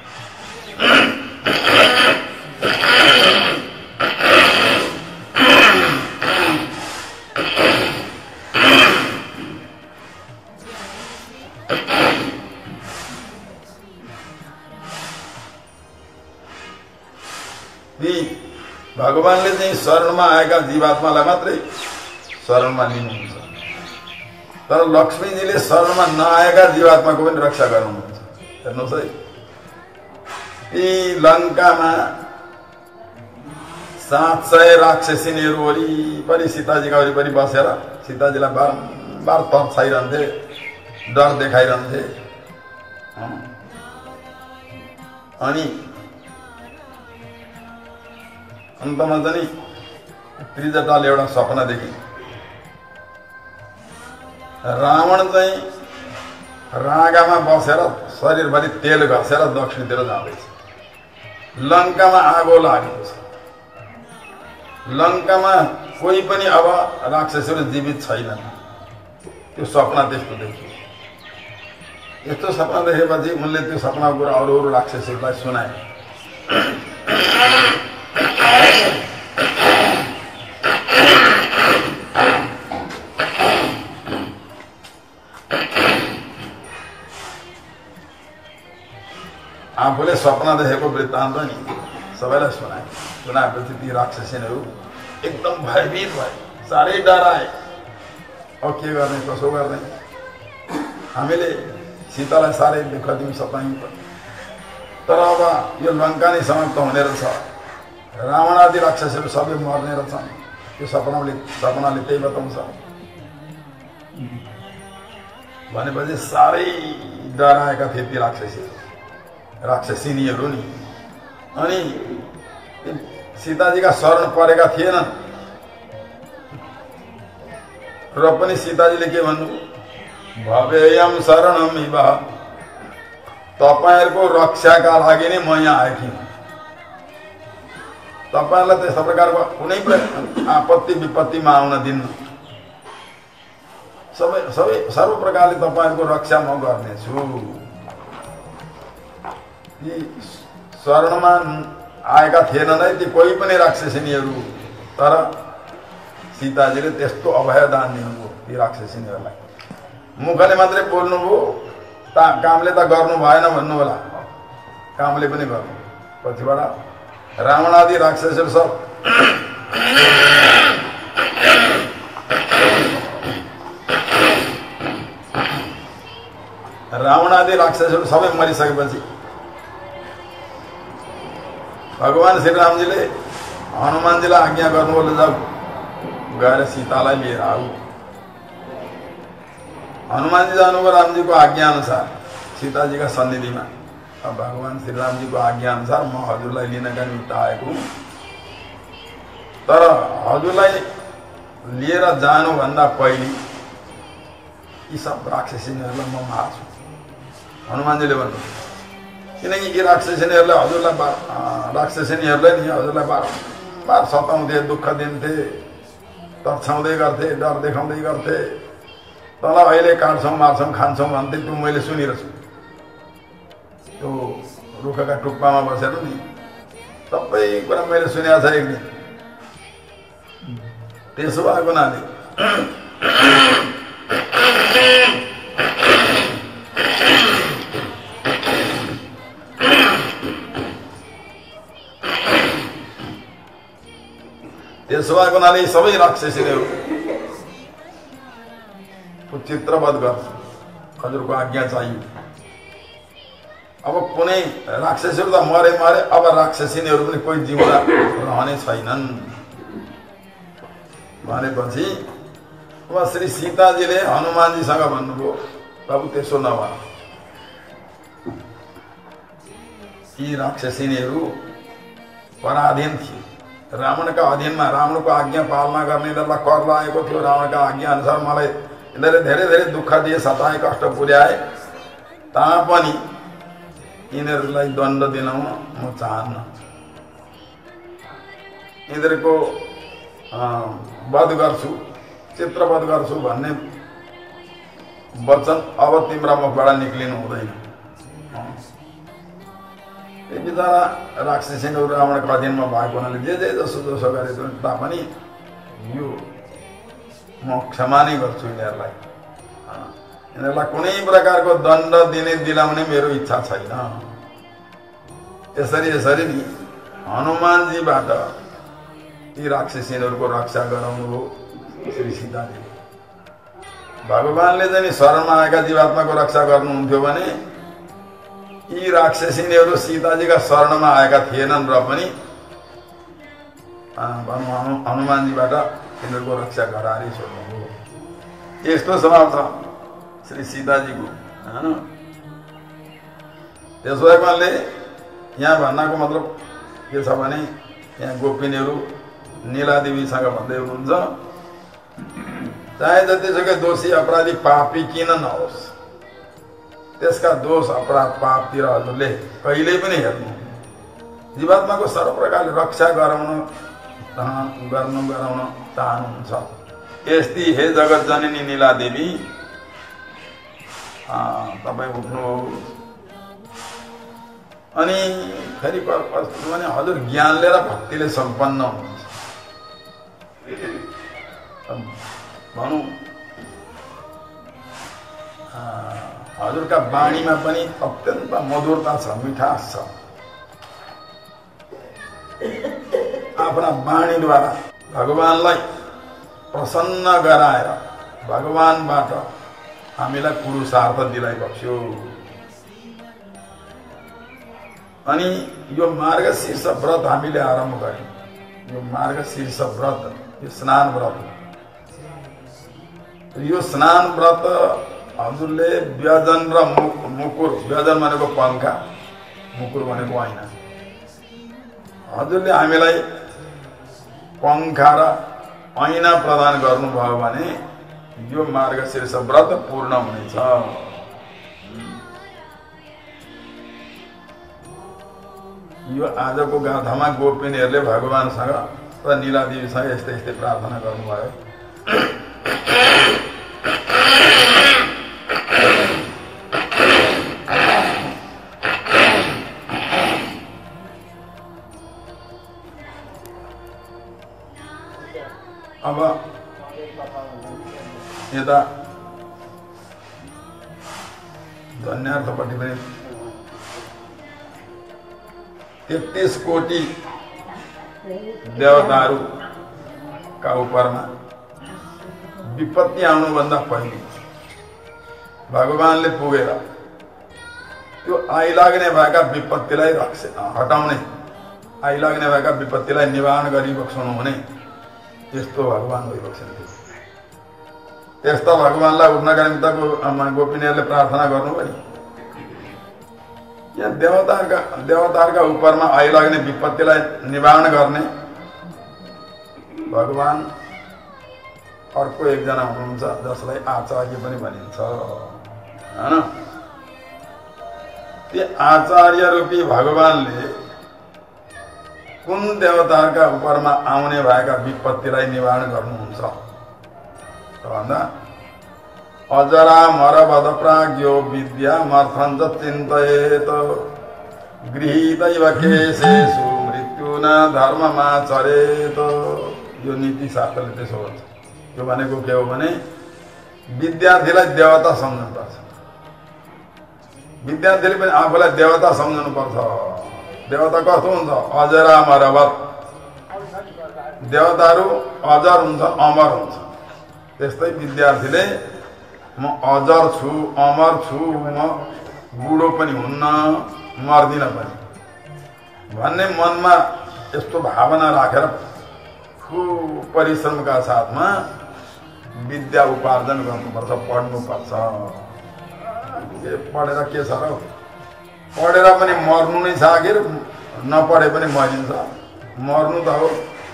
भगवानले चाहिँ शरणमा आएका जीवात्मालाई मात्रै शरणमा लिनुहुन्छ, तर लक्ष्मीजीले शरणमा नआएका जीवात्माको पनि रक्षा गर्नुहुन्छ। हेर्नुहोस् है, यी लङ्कामा 700 राक्षसिनीहरू वरिपरि सीताजीका वरिपरि बसेर सीताजीलाई बारम्बार तर्साइरहन्थे, डर देखाइरहन्थे। अनि अन्तमा चाहिँ त्रिजटाले एउटा सपना देखि रावण चाहिँ रागामा बसेर शरीरभरि तेल घसेर दक्षिणतिर जाँदैछ। लङ्कामा आगो लागेको छ, लङ्कामा कोही पनि अब राक्षसहरू जीवित छैनन्। त्यो सपना त्यस्तो देखियो। यस्तो सपना देखेपछि उनले त्यो सपनाको कुरा अरू राक्षसहरूलाई सुनाए। आफूले सपना देखेको वृत्तान्त नि सबैलाई सुनाए। सुनाएपछि ती राक्षसीहरू एकदम भयभीत भए, साह्रै डराए। अब के गर्ने, कसो गर्ने? हामीले सीतालाई साह्रै दुःख दिउँ, सतायौँ, तर अब यो लङ्का नै समाप्त हुने रहेछ, रावण आदि राक्षसहरू सबै मर्ने रहेछन्। यो सपनाले त्यही बताउँछ भनेपछि साह्रै डराएका थिए ती राक्षसिनीहरू नि। अनि सीताजीका शरण परेका थिएनन् र पनि सीताजीले के भन्नु, भवेयम शरणम इव, तपाईहरुको रक्षाका लागि नै म यहाँ आएकी हुँ। तपाईहरुलाई त्यस्तो प्रकारको कुनै पनि आपत्ति विपत्तिमा आउन दिन्न। सर्व प्रकारले तपाईहरुको रक्षा म गर्नेछु। यी शरणमा आएका थिएनन् है ती कोही पनि राक्षसिनीहरू, तर सीताजीले त्यस्तो अभय दान दिनुभयो ती राक्षसिनीहरूलाई। मुखले मात्रै बोल्नुभयो, कामले त गर्नु भएन भन्नु होला, कामले पनि गर्नु। पछिबाट रावण आदि राक्षसहरू सब सबै मरिसकेपछि भगवान श्री रामजीले हनुमानजीलाई आज्ञा गर्नुभयो, जाऊ गएर सीतालाई लिएर आऊ। हनुमानजी जानुभयो रामजीको आज्ञा अनुसार सीताजीका सन्निधिमा। अब भगवान श्री रामजीको आज्ञा अनुसार म हजुरलाई लिनका निमित्त आएको हुँ, तर हजुरलाई लिएर जानुभन्दा पहिले यी सब राक्षसिनीहरूलाई म मार्छु। हनुमानजीले भन्नु, किनकि यी राक्षसिनीहरूले हजुरलाई बारम्बार सताउँथे, दुःख दिन्थे, तर्छाउँदै गर्थे, डर देखाउँदै गर्थे। तँलाई अहिले काट्छौँ, मार्छौँ, खान्छौँ भन्थे, त्यो मैले सुनिरहेछु। त्यो रुखका टुप्पामा बसेर नि सबै कुरा मैले सुनेको छ एक दिन। त्यसो भएको नानी सबै राक्षसीहरू चित्रवध गर्छ, हजुरको आज्ञा चाहियो। अब कुनै राक्षसहरू त मरे, अब राक्षसिनीहरू पनि कोही जिउँदा रहने छैनन् भनेपछि अब श्री सीताजीले हनुमानजीसँग भन्नुभयो, बाबु त्यसो नभन, यी राक्षसिनीहरू पराधीन थिए, रावणका अधीनमा, रावणको आज्ञा पालना गर्ने यिनीहरूलाई कर लागेको थियो। रावणका आज्ञा अनुसार मलाई यिनीहरूले धेरै धेरै दुःख दिए, सताए, कष्ट पुर्याए, तापनि यिनीहरूलाई दण्ड दिलाउन म चाहन्न। यिनीहरूको वध गर्छु, चित्रवध गर्छु भन्ने वचन अब तिम्रा मुखबाट निक्लिनु हुँदैन। यी बिचरा राक्षसिनीहरू रावणको अधीनमा भएको हुनाले जे जसो गरे तापनि यो म क्षमा नै गर्छु यिनीहरूलाई। यिनीहरूलाई कुनै प्रकारको दण्ड दिलाउने मेरो इच्छा छैन। यसरी नि हनुमानजीबाट यी राक्षसिनीहरूको रक्षा गराउनु हो श्री सीताजी। भगवानले चाहिँ शरणमा आएका जीवात्माको रक्षा गर्नुहुन्थ्यो भने यी राक्षसिनीहरू सीताजीका शरणमा आएका थिएनन् र पनि हनुमानजीबाट यिनीहरूको रक्षा गराएर छोड्नुभयो। यस्तो स्वभाव छ श्री सीताजीको, हैन? त्यसो भएकाले यहाँ भन्नको मतलब के छ भने यहाँ गोपिनीहरू नीलादेवीसँग भन्दै हुनुहुन्छ, चाहे जतिसुकै दोषी अपराधी पापी किन नहोस्, त्यसका दोष अपराध पापतिर हजुरले कहिल्यै पनि हेर्नु। जीवात्माको सर्व प्रकारले रक्षा गराउन चाहनुहुन्छ। यस्ती हे जगत जननी नीलादेवी, तपाईँ उठ्नुहोस्। अनि फेरि कस्तो भने हजुर ज्ञानले र भक्तिले सम्पन्न हुनुहुन्छ। भनौँ हजुरका वाणीमा पनि अत्यन्त मधुरता छ, मिठास छ। आफ्ना वाणीद्वारा भगवानलाई प्रसन्न गराएर भगवानबाट हामीलाई पुरुषार्थ दिलाइबक्स्यो। अनि यो मार्गशीर्ष व्रत हामीले आरम्भ गर्यौं। यो मार्गशीर्ष व्रत, यो स्नान व्रत। यो स्नान व्रत हजुरले व्यजन र मुकुर, व्यजन भनेको पंखा, मुकुर भनेको ऐना। हजुरले हामीलाई पंखा र ऐना प्रदान गर्नुभयो भने यो मार्गशीर्ष व्रत पूर्ण हुनेछ। यो आजको गाथामा गोपिनीहरूले भगवानसँग र नीलादेवीसँग यस्तै यस्तै प्रार्थना गर्नुभयो। अब यता धन्यार्थपट्टि पनि 33 कोटी देवताहरूका उपरमा विपत्ति आउनुभन्दा पहिले भगवानले पुगेर त्यो आइलाग्ने भएका विपत्तिलाई हटाउने, आइलाग्ने भएका विपत्तिलाई निवारण गरिबक्साउनु हुने यस्तो भगवान भइबक्सन्थे। त्यस्ता भगवानलाई उठ्नका निम्ति गोपिनीहरूले प्रार्थना गर्नु पनि यहाँ देवताहरूका उपरमा आइलाग्ने विपत्तिलाई निवारण गर्ने भगवान अर्को एकजना हुनुहुन्छ जसलाई आचार्य पनि भनिन्छ, हैन? त्यो आचार्य रूपी भगवानले कुन देवताहरूका उपरमा आउने भएका विपत्तिलाई निवारण गर्नुहुन्छ भन्दा अजरामर वदप्राज्ञो विद्यामर्थञ्च चिन्तयेत गृहीतैव केशेषु मृत्युना धर्ममाचरेत। यो नीति शास्त्रले त्यसो भन्छ। यो भनेको के हो भने विद्यार्थीलाई देवता सम्झनुपर्छ। विद्यार्थीले पनि आफूलाई देवता सम्झनुपर्छ। देवता कस्तो हुन्छ? अजरामरवत। देवताहरू अजर हुन्छ, अमर हुन्छ। त्यस्तै विद्यार्थीले म अजर छु, अमर छु, म बुढो पनि हुन्न, मर्दिन पनि भन्ने मनमा यस्तो भावना राखेर खूब परिश्रमका साथमा विद्या उपार्जन गर्नुपर्छ, पढ्नुपर्छ। पढेर के छ र? पढेर पनि मर्नु नै छ। आखिर नपढे पनि मरिन्छ। मर्नु त हो,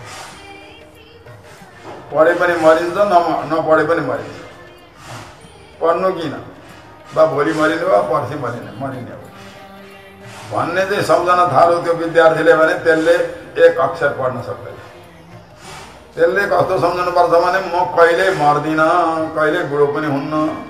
पढे पनि मरिन्छ, नपढे पनि मरिन्छ। पढ्नु किन? बा भोलि मरिने वा पर्सि मरिने हो भन्ने चाहिँ सम्झना थाल्यो त्यो विद्यार्थीले भने त्यसले एक अक्षर पढ्न सक्दैन। त्यसले कस्तो सम्झनुपर्छ भने म कहिले मर्दिन, कहिले बुढो पनि हुन्न।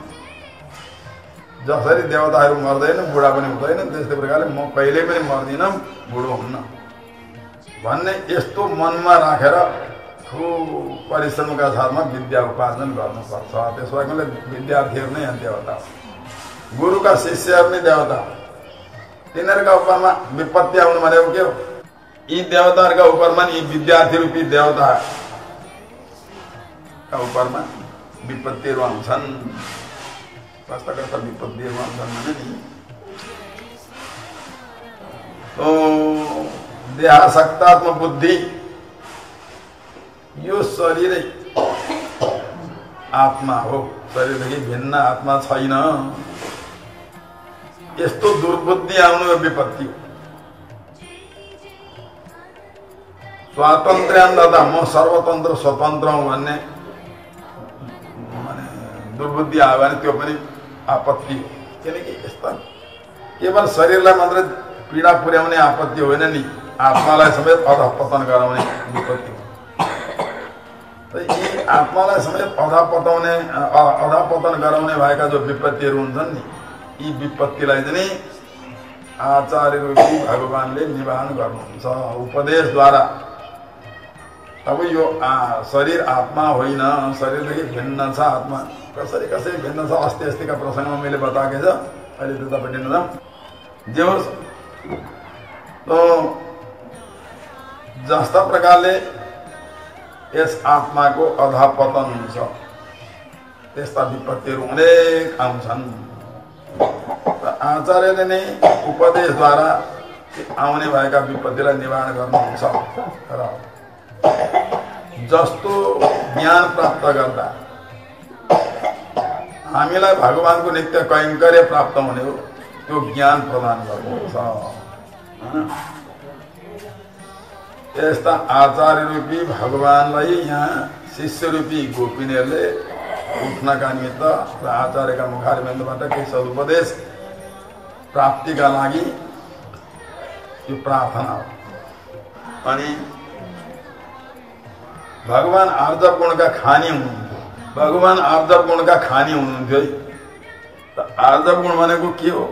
जसरी देवताहरू मर्दैन, बुढा पनि हुँदैन, त्यस्तै प्रकारले म कहिले पनि मर्दिन, बुढो हुन्न भन्ने यस्तो मनमा राखेर खूब परिश्रमका साथमा विद्या उपार्जन गर्नुपर्छ। त्यसो भएकोले विद्यार्थीहरू नै देवता हो, गुरुका शिष्यहरू नै देवता हो। तिनीहरूका उपरमा विपत्ति आउनु भनेको के हो? यी देवताहरूका उपरमा यी विद्यार्थी रूपी देवताका उपरमा विपत्तिहरू आउँछन्। कस्ता कस्ता विपत्तिहरू आउँछन् भने नि देहासक्तात्म बुद्धि, यो शरीरै आत्मा हो, शरीरदेखि भिन्न आत्मा छैन। यस्तो दुर्बुद्धि आउनु यो विपत्ति हो। स्वातन्त्र्यान्धता, म सर्वतन्त्र स्वतन्त्र हुँ भन्ने दुर्बुद्धि आयो भने त्यो पनि आपत्ति हो। किनकि यस्ता केवल शरीरलाई मात्रै पीडा पुर्याउने आपत्ति होइन नि, आत्मालाई समेत अधपतन गराउने विपत्ति हो। यी आत्मालाई समेत अधपतन गराउने भएका जो विपत्तिहरू हुन्छन् नि, यी विपत्तिलाई चाहिँ आचार्य रूपी भगवानले निवारण गर्नुहुन्छ उपदेशद्वारा। अब यो शरीर आत्मा होइन, शरीरदेखि भिन्न छ आत्मा। कसरी कसरी भिन्न छ अस्ति अस्तिका प्रसङ्गमा मैले बताएकै छ, अहिले त्यतापट्टि नजाउँ। जे होस्, जस्ता प्रकारले यस आत्माको अधपतन हुन्छ त्यस्ता विपत्तिहरू अनेक आउँछन्। आचार्यले नै उपदेशद्वारा आउने भएका विपत्तिलाई निवारण गर्नुहुन्छ। र जस्तो ज्ञान प्राप्त गर्दा हामीलाई भगवानको नित्य कैङ्कर्य प्राप्त हुने हो, त्यो ज्ञान प्रदान गर्नुहुन्छ। यस्ता आचार्य रूपी भगवानलाई यहाँ शिष्य रूपी गोपिनीहरूले उठ्नका निमित्त र आचार्यका मुखारविन्दबाट केही सदुपदेश प्राप्तिका लागि यो प्रार्थना हो। अनि भगवान आर्जव गुणका खानी हुनुहुन्थ्यो। भगवान आर्जव गुणका खानी हुनुहुन्थ्यो है। त आर्जव गुण भनेको के हो?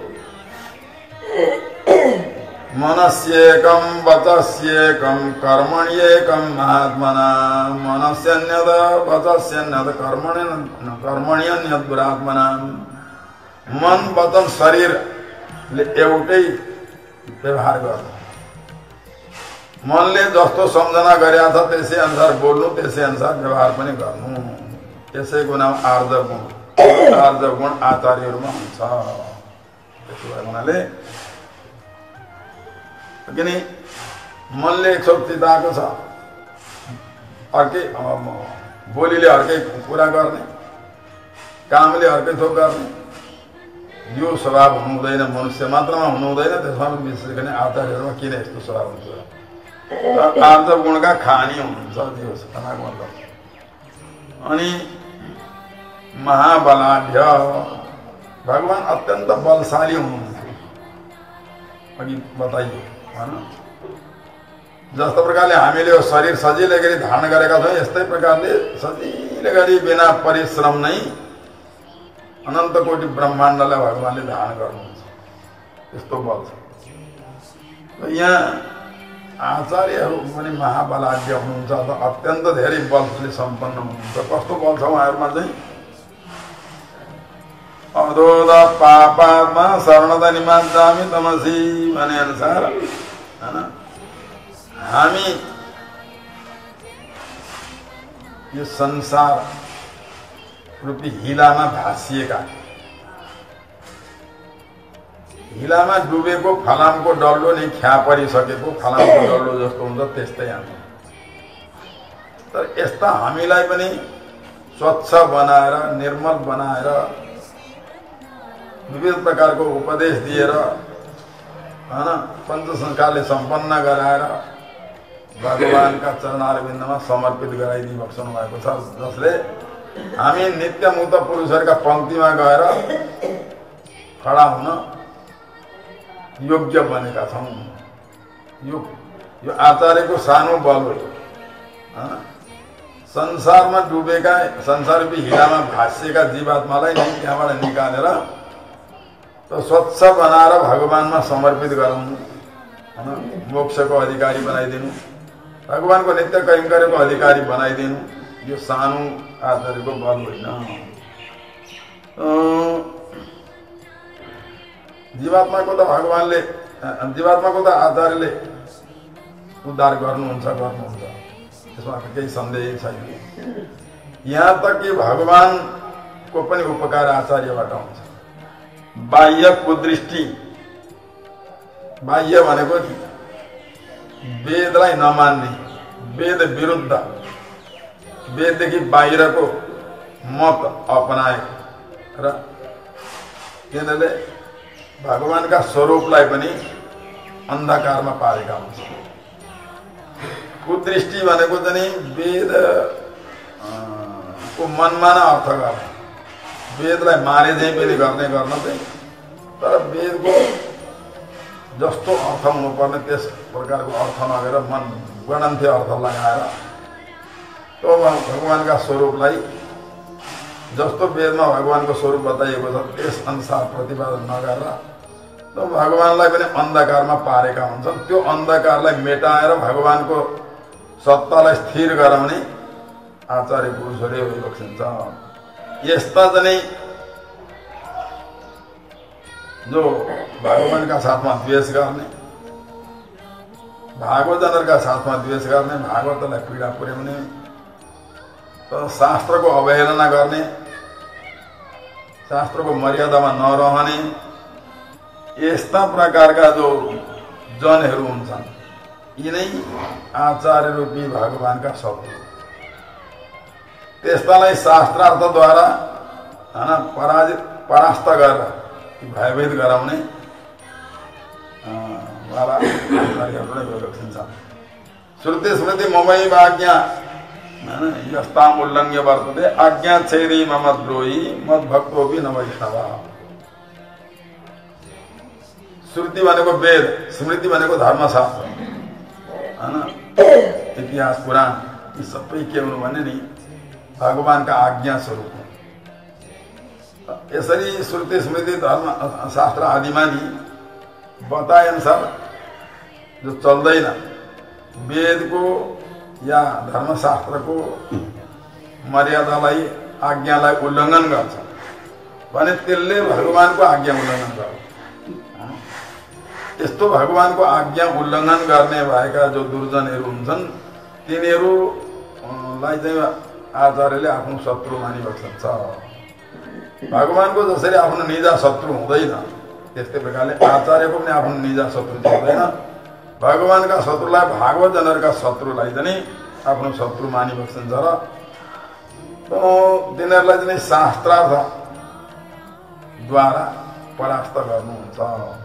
मनस्येकं वचस्येकं कर्मण्येकं महात्मना। मनस्यन्यद वचस्यन्यद कर्मण्यन्यद दुरात्मना। मन वचन शरीरले एउटै व्यवहार गर्नु। मनले जस्तो सम्झना गरेका छ त्यसै अनुसार बोल्नु, त्यसै अनुसार व्यवहार पनि गर्नु। त्यसैको नाम आर्जव गुण। आर्जव गुण आचार्यहरूमा हुन्छ। त्यसो भए हुनाले किन मनले एक थोक चिताएको छ, अर्कै बोलीले अर्कै कुरा गर्ने, कामले अर्कै थोक गर्ने, यो स्वभाव हुनु हुँदैन। मनुष्य मात्रमा हुनु हुँदैन। त्यसमा विशेष गरी आचार्यहरूमा किन यस्तो स्वभाव हुन्छ? आर्जव गुणका खानी हुनुहुन्छ। अनि महाबलाढ्य, भगवान अत्यन्त बलशाली हुनुहुन्थ्यो। अघि बताइयो होइन, जस्तो प्रकारले हामीले यो शरीर सजिलै गरी धारण गरेका छौँ, यस्तै प्रकारले सजिलै गरी बिना परिश्रम नै अनन्त कोटि ब्रह्माण्डलाई भगवानले धारण गर्नुहुन्छ। त्यस्तो बल छ। यहाँ आचार्यहरू पनि महाबलाढ्य हुनुहुन्छ, अत्यन्त धेरै बलले सम्पन्न हुनुहुन्छ। कस्तो बल छ उहाँहरूमा चाहिँ? अधोद पापात्मा शरणद निमाजामि तमसी भने अनुसार हैन, हामी यो संसार रूपी हिलामा भासिएका, हिलामा डुबेको फलामको डल्लो नै ख्या परिसकेको फलामको डल्लो जस्तो हुन्छ त्यस्तै हामी। तर यस्ता हामीलाई पनि स्वच्छ बनाएर, निर्मल बनाएर, विविध प्रकारको उपदेश दिएर हैन, पञ्च संस्कारले सम्पन्न गराएर भगवानका चरणारविन्दमा समर्पित गराइदिई बक्सनु भएको छ। जसले हामी नित्य मुक्त पुरुषहरूका पङ्क्तिमा गएर खडा हुन योग्य बनेका छौँ। यो आचार्यको सानो बल हो। संसारमा डुबेका, संसाररूपी हिलामा भासिएका जीवात्मालाई नै त्यहाँबाट निकालेर स्वच्छ बनाएर भगवानमा समर्पित गराउनु, मोक्षको अधिकारी बनाइदिनु, भगवानको नित्य कैङ्कर्यको अधिकारी बनाइदिनु, यो सानो आचार्यको बल होइन। जीवात्माको त भगवानले, जीवात्माको त आचार्यले उद्धार गर्नुहुन्छ। त्यसमा केही सन्देह छैन। यहाँ तक कि भगवानको पनि उपकार आचार्यबाट हुन्छ। बाह्य कुदृष्टि, बाह्य भनेको वेदलाई नमान्ने, वेद विरुद्ध, वेददेखि बाहिरको मत अपनाए र तिनीहरूले भगवानका स्वरूपलाई पनि अन्धकारमा पारेका हुन्छ। कुदृष्टि भनेको चाहिँ वेदको मनमाना अर्थ गर्ने, वेदलाई माने चाहिँ पनि गर्ने गर्न चाहिँ, तर वेदको जस्तो अर्थ हुनुपर्ने त्यस प्रकारको अर्थ नगरेर मन गणन्थ्य अर्थ लगाएर तो भगवानका स्वरूपलाई जस्तो वेदमा भगवानको स्वरूप बताइएको छ त्यस अनुसार प्रतिपादन नगरेर त भगवानलाई पनि अन्धकारमा पारेका हुन्छन्। त्यो अन्धकारलाई मेटाएर भगवानको सत्तालाई स्थिर गराउने आचार्य पुरुषहरूले बक्सिन्छ। यस्ता चाहिँ जो भगवानका साथमा द्वेष गर्ने, भागवतजनहरूका साथमा द्वेष गर्ने, भागवतलाई पीडा पुर्याउने, शास्त्रको अवहेलना गर्ने, शास्त्रको मर्यादामा नरहने, यस्ता प्रकारका जो जनहरू हुन्छन् यिनै आचार्य रूपी भगवानका शत्रु। त्यस्तालाई शास्त्रार्थद्वारा परास्त गरेर भयभीत गराउने वाला आचार्यहरूलाई लक्षिन्छन्। श्रुति स्मृति ममै आज्ञा यस्ताम उल्लङ्घ्य वर्तते आज्ञा छेरी मम द्रोही मद भक्तोपि न वैष्णव। श्रुति भनेको वेद, स्मृति भनेको धर्मशास्त्र हैन, इतिहास पुराण, यी सबै के हुनु भने नि भगवानका आज्ञा स्वरूप। यसरी श्रुति स्मृति धर्म शास्त्र आदिमा नि बताए अनुसार जो चल्दैन, वेदको या धर्मशास्त्रको मर्यादालाई आज्ञालाई उल्लङ्घन गर्छ भने त्यसले भगवानको आज्ञा उल्लङ्घन गर्छ। यस्तो भगवानको आज्ञा उल्लङ्घन गर्ने भएका जो दुर्जनहरू हुन्छन् तिनीहरूलाई चाहिँ आचार्यले आफ्नो शत्रु मानिबक्छ। भगवानको जसरी आफ्नो निजा शत्रु हुँदैन त्यस्तै प्रकारले आचार्यको पनि आफ्नो निजा शत्रु हुँदैन। भगवानका शत्रुलाई भागवतजनहरूका शत्रुलाई चाहिँ आफ्नो शत्रु मानिबक्छन् र तिनीहरूलाई चाहिँ शास्त्रार्थद्वारा परास्त गर्नुहुन्छ।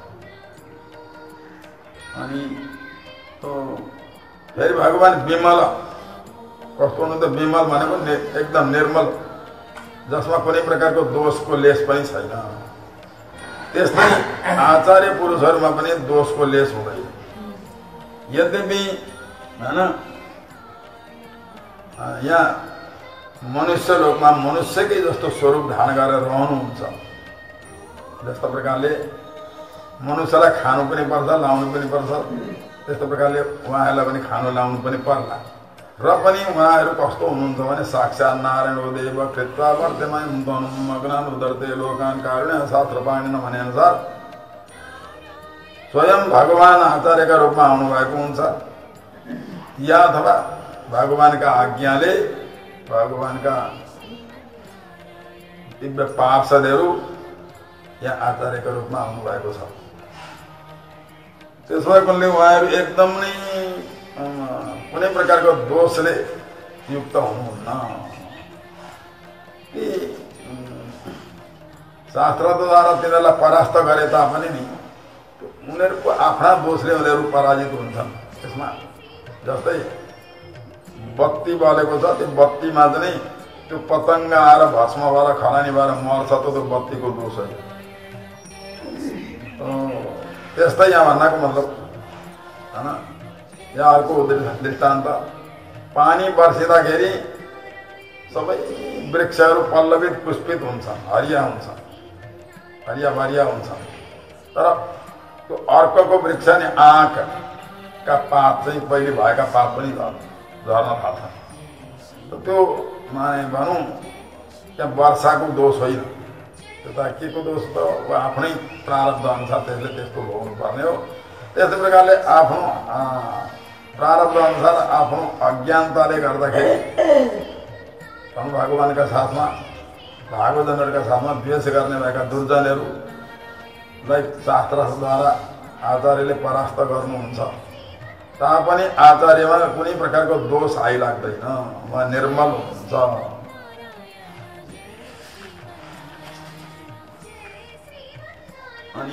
अनि फेरि भगवान विमल कस्तो हुनु त, विमल भनेको एकदम निर्मल, जसमा कुनै प्रकारको दोषको लेस पनि छैन। त्यस्तै आचार्य पुरुषहरूमा पनि दोषको लेस हुँदैन। यद्यपि हैन यहाँ मनुष्य लोकमा मनुष्यकै जस्तो स्वरूप धारण गरेर रहनुहुन्छ। जस्तो प्रकारले मनुष्यलाई खानु पनि पर्छ, लाउनु पनि पर्छ, त्यस्तो प्रकारले उहाँहरूलाई पनि खानु लाउनु पनि पर्ला। र पनि उहाँहरू कस्तो हुनुहुन्छ भने साक्षात् नारायण देव कृत्वा वर्तमान मग्नान उदर्ते लोकान कारुण्य शास्त्र पाणिन भने अनुसार स्वयं भगवान आचार्यका रूपमा आउनुभएको हुन्छ, या अथवा भगवानका आज्ञाले भगवानका दिव्य पार्षदहरू यहाँ आचार्यका रूपमा आउनुभएको छ। त्यसो भएकोले उहाँहरू एकदम नै कुनै प्रकारको दोषले युक्त हुनुहुन्न। शास्त्रद्वारा तिनीहरूलाई परास्त गरे तापनि नि उनीहरूको आफ्ना दोषले उनीहरू पराजित हुन्छन्। त्यसमा जस्तै बत्ती बलेको छ, त्यो बत्तीमा चाहिँ त्यो पतङ्ग आएर भस्म भएर खलानी भएर मर्छ, त त्यो बत्तीको दोष होइन। त्यस्तै यहाँ भन्नको मतलब हैन, यहाँ अर्को दृष्टान्त, पानी बर्सिँदाखेरि सबै वृक्षहरू पल्लवित पुष्पित हुन्छन्, हरिया हुन्छन्, हरिया भरिया हुन्छन्। तर त्यो अर्कको वृक्ष नि आँकका पात चाहिँ पहिले भएका पात पनि झर्न थाल्छन्। त्यो माने भनौँ त्यहाँ वर्षाको दोष होइन, त्यो त के को दोष त आफ्नै प्रारब्ध अनुसार त्यसले त्यस्तो भोग्नु पर्ने हो। त्यस्तै प्रकारले आफ्नो प्रारब्ध अनुसार आफ्नो अज्ञानताले गर्दाखेरि भगवानका साथमा भागवतजनहरूका साथमा द्वेष गर्ने भएका दुर्जनहरूलाई शास्त्रद्वारा आचार्यले परास्त गर्नुहुन्छ। तापनि आचार्यमा कुनै प्रकारको दोष आइलाग्दैन, उहाँ निर्मल हुन्छ। अनि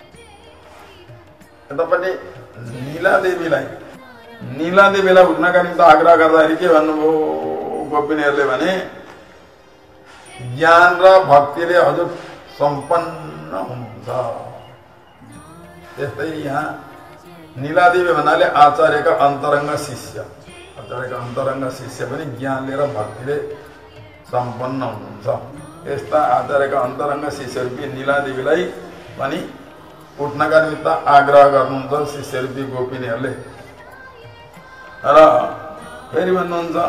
यतापट्टि नीलादेवीलाई उठ्नका निम्ति आग्रह गर्दाखेरि के भन्नुभयो गोपिनीहरूले भने ज्ञान र भक्तिले हजुर सम्पन्न हुनुहुन्छ। त्यस्तै यहाँ नीलादेवी भन्नाले आचार्यका अन्तरङ्ग शिष्य, आचार्यका अन्तरङ्ग शिष्य पनि ज्ञानले र भक्तिले सम्पन्न हुनुहुन्छ। यस्ता आचार्यका अन्तरङ्ग शिष्यरूपी नीलादेवीलाई पनि उठ्नका निमित्त आग्रह गर्नुहुन्छ शिष्यरूपी गोपिनीहरूले। र फेरि भन्नुहुन्छ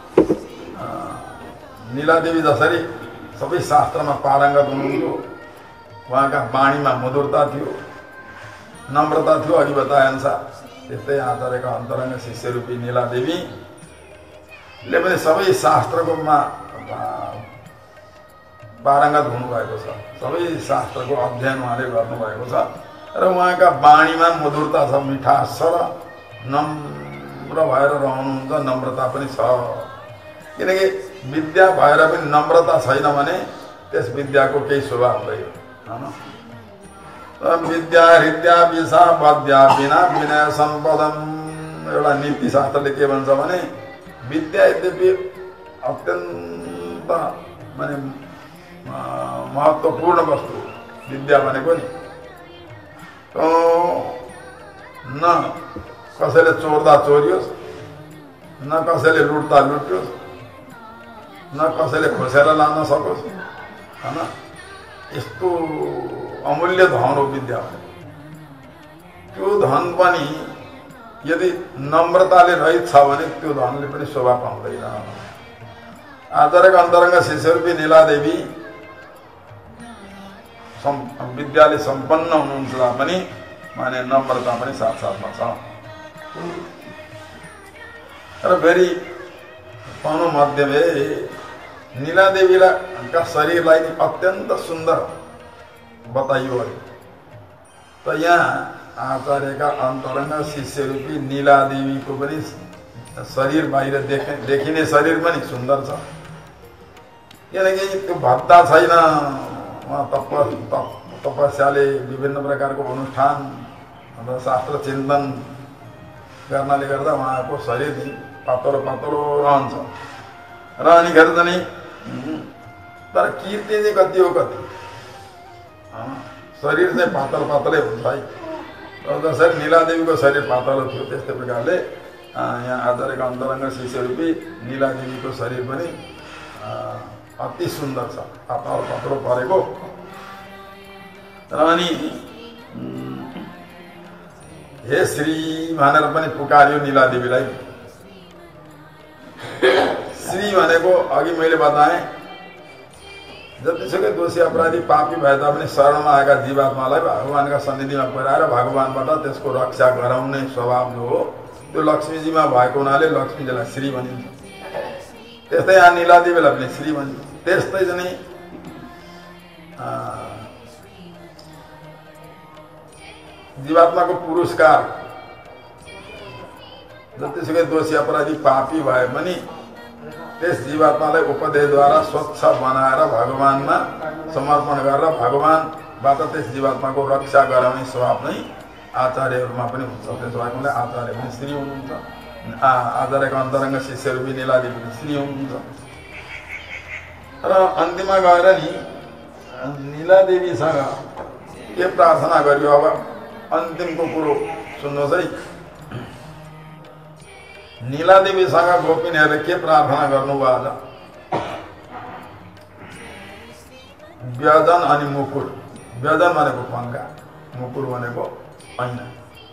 नीलादेवी जसरी सबै शास्त्रमा पारङ्गत हुनुहुन्थ्यो, उहाँका वाणीमा मधुरता थियो, नम्रता थियो अघि बताए अनुसार, त्यस्तै आचार्यका अन्तरङ्ग शिष्यरूपी नीलादेवीले पनि सबै शास्त्रको पारङ्गत हुनुभएको छ। सबै शास्त्रको अध्ययन उहाँले गर्नुभएको छ र उहाँका वाणीमा मधुरता छ, मिठास छ र नम्र भएर रहनुहुन्छ, नम्रता पनि छ। किनकि विद्या भएर पनि नम्रता छैन भने त्यस विद्याको केही शोभा हुँदैन। विद्या हृद्या विषा बद्या बिना विनय सम्पदम, एउटा नीति शास्त्रले के भन्छ भने विद्या यद्यपि अत्यन्त माने महत्त्वपूर्ण वस्तु विद्या भनेको नि, न कसैले चोर्दा चोरियोस्, न कसैले लुट्दा लुट्योस्, न कसैले खोसेर लान सकोस् हैन। यस्तो अमूल्य धन हो विद्या। त्यो धन पनि यदि नम्रताले रहित छ भने त्यो धनले पनि शोभा पाउँदैन। आचार्यका अन्तरङ्ग शिष्यरूपी नीलादेवी विद्याले सम्पन्न हुनुहुन्छ पनि माने नम्रता पनि साथसाथमा छ। र फेरि पौनो मध्यमे नीलादेवीका शरीरलाई अत्यन्त सुन्दर बताइयो अरे। त यहाँ आचार्यका अन्तरङ्ग शिष्यरूपी नीलादेवीको पनि शरीर बाहिर देखिने शरीर पनि सुन्दर छ। किनकि त्यो भत्ता छैन, तपस्याले विभिन्न प्रकारको अनुष्ठान अथवा शास्त्र चिन्तन गर्नाले गर्दा उहाँको शरीर पातलो पातलो रहन्छ र अनिखेर चाहिँ तर कीर्ति चाहिँ कति हो कति, शरीर चाहिँ पातल पातलै हुन्छ है। जसरी नीलादेवीको शरीर पातलो थियो त्यस्तै प्रकारले यहाँ आचार्यका अन्तरङ्ग शिष्यरूपी नीलादेवीको शरीर पनि अति सुन्दर छ, पातलो पातलो परेको। र अनि हे श्री भनेर पनि पुकार्यो नीलादेवीलाई। श्री भनेको अघि मैले बताएँ जतिसुकै दोषी अपराधी पापी भए तापनि शरणमा आएका जीवात्मालाई भगवानका सन्निधिमा पुर्याएर भगवानबाट त्यसको रक्षा गराउने स्वभाव जो हो त्यो लक्ष्मीजीमा भएको हुनाले लक्ष्मीजीलाई श्री भनिन्छ। त्यस्तै यहाँ नीलादेवीलाई पनि श्री भनिन्छ। त्यस्तै चाहिँ जीवात्माको पुरस्कार जतिसुकै दोषी अपराधी पापी भए पनि त्यस जीवात्मालाई उपदेशद्वारा स्वच्छ बनाएर भगवानमा समर्पण गरेर भगवानबाट त्यस जीवात्माको रक्षा गराउने स्वभाव नै आचार्यहरूमा पनि हुन्छ। त्यसो भएकोले आचार्य पनि श्री हुनुहुन्छ। आचार्यका अन्तरङ्ग शिष्यरूपी नीलादेवी पनि श्री हुनुहुन्छ। र अन्तिममा गएर नि नीलादेवीसँग के प्रार्थना गरियो। अब अन्तिमको कुरो सुन्नुहोस् है। नीलादेवीसँग गोपिनीहरूले के प्रार्थना गर्नुभयो आज? व्यजन अनि मुकुर। व्यजन भनेको पंखा, मुकुर भनेको ऐना।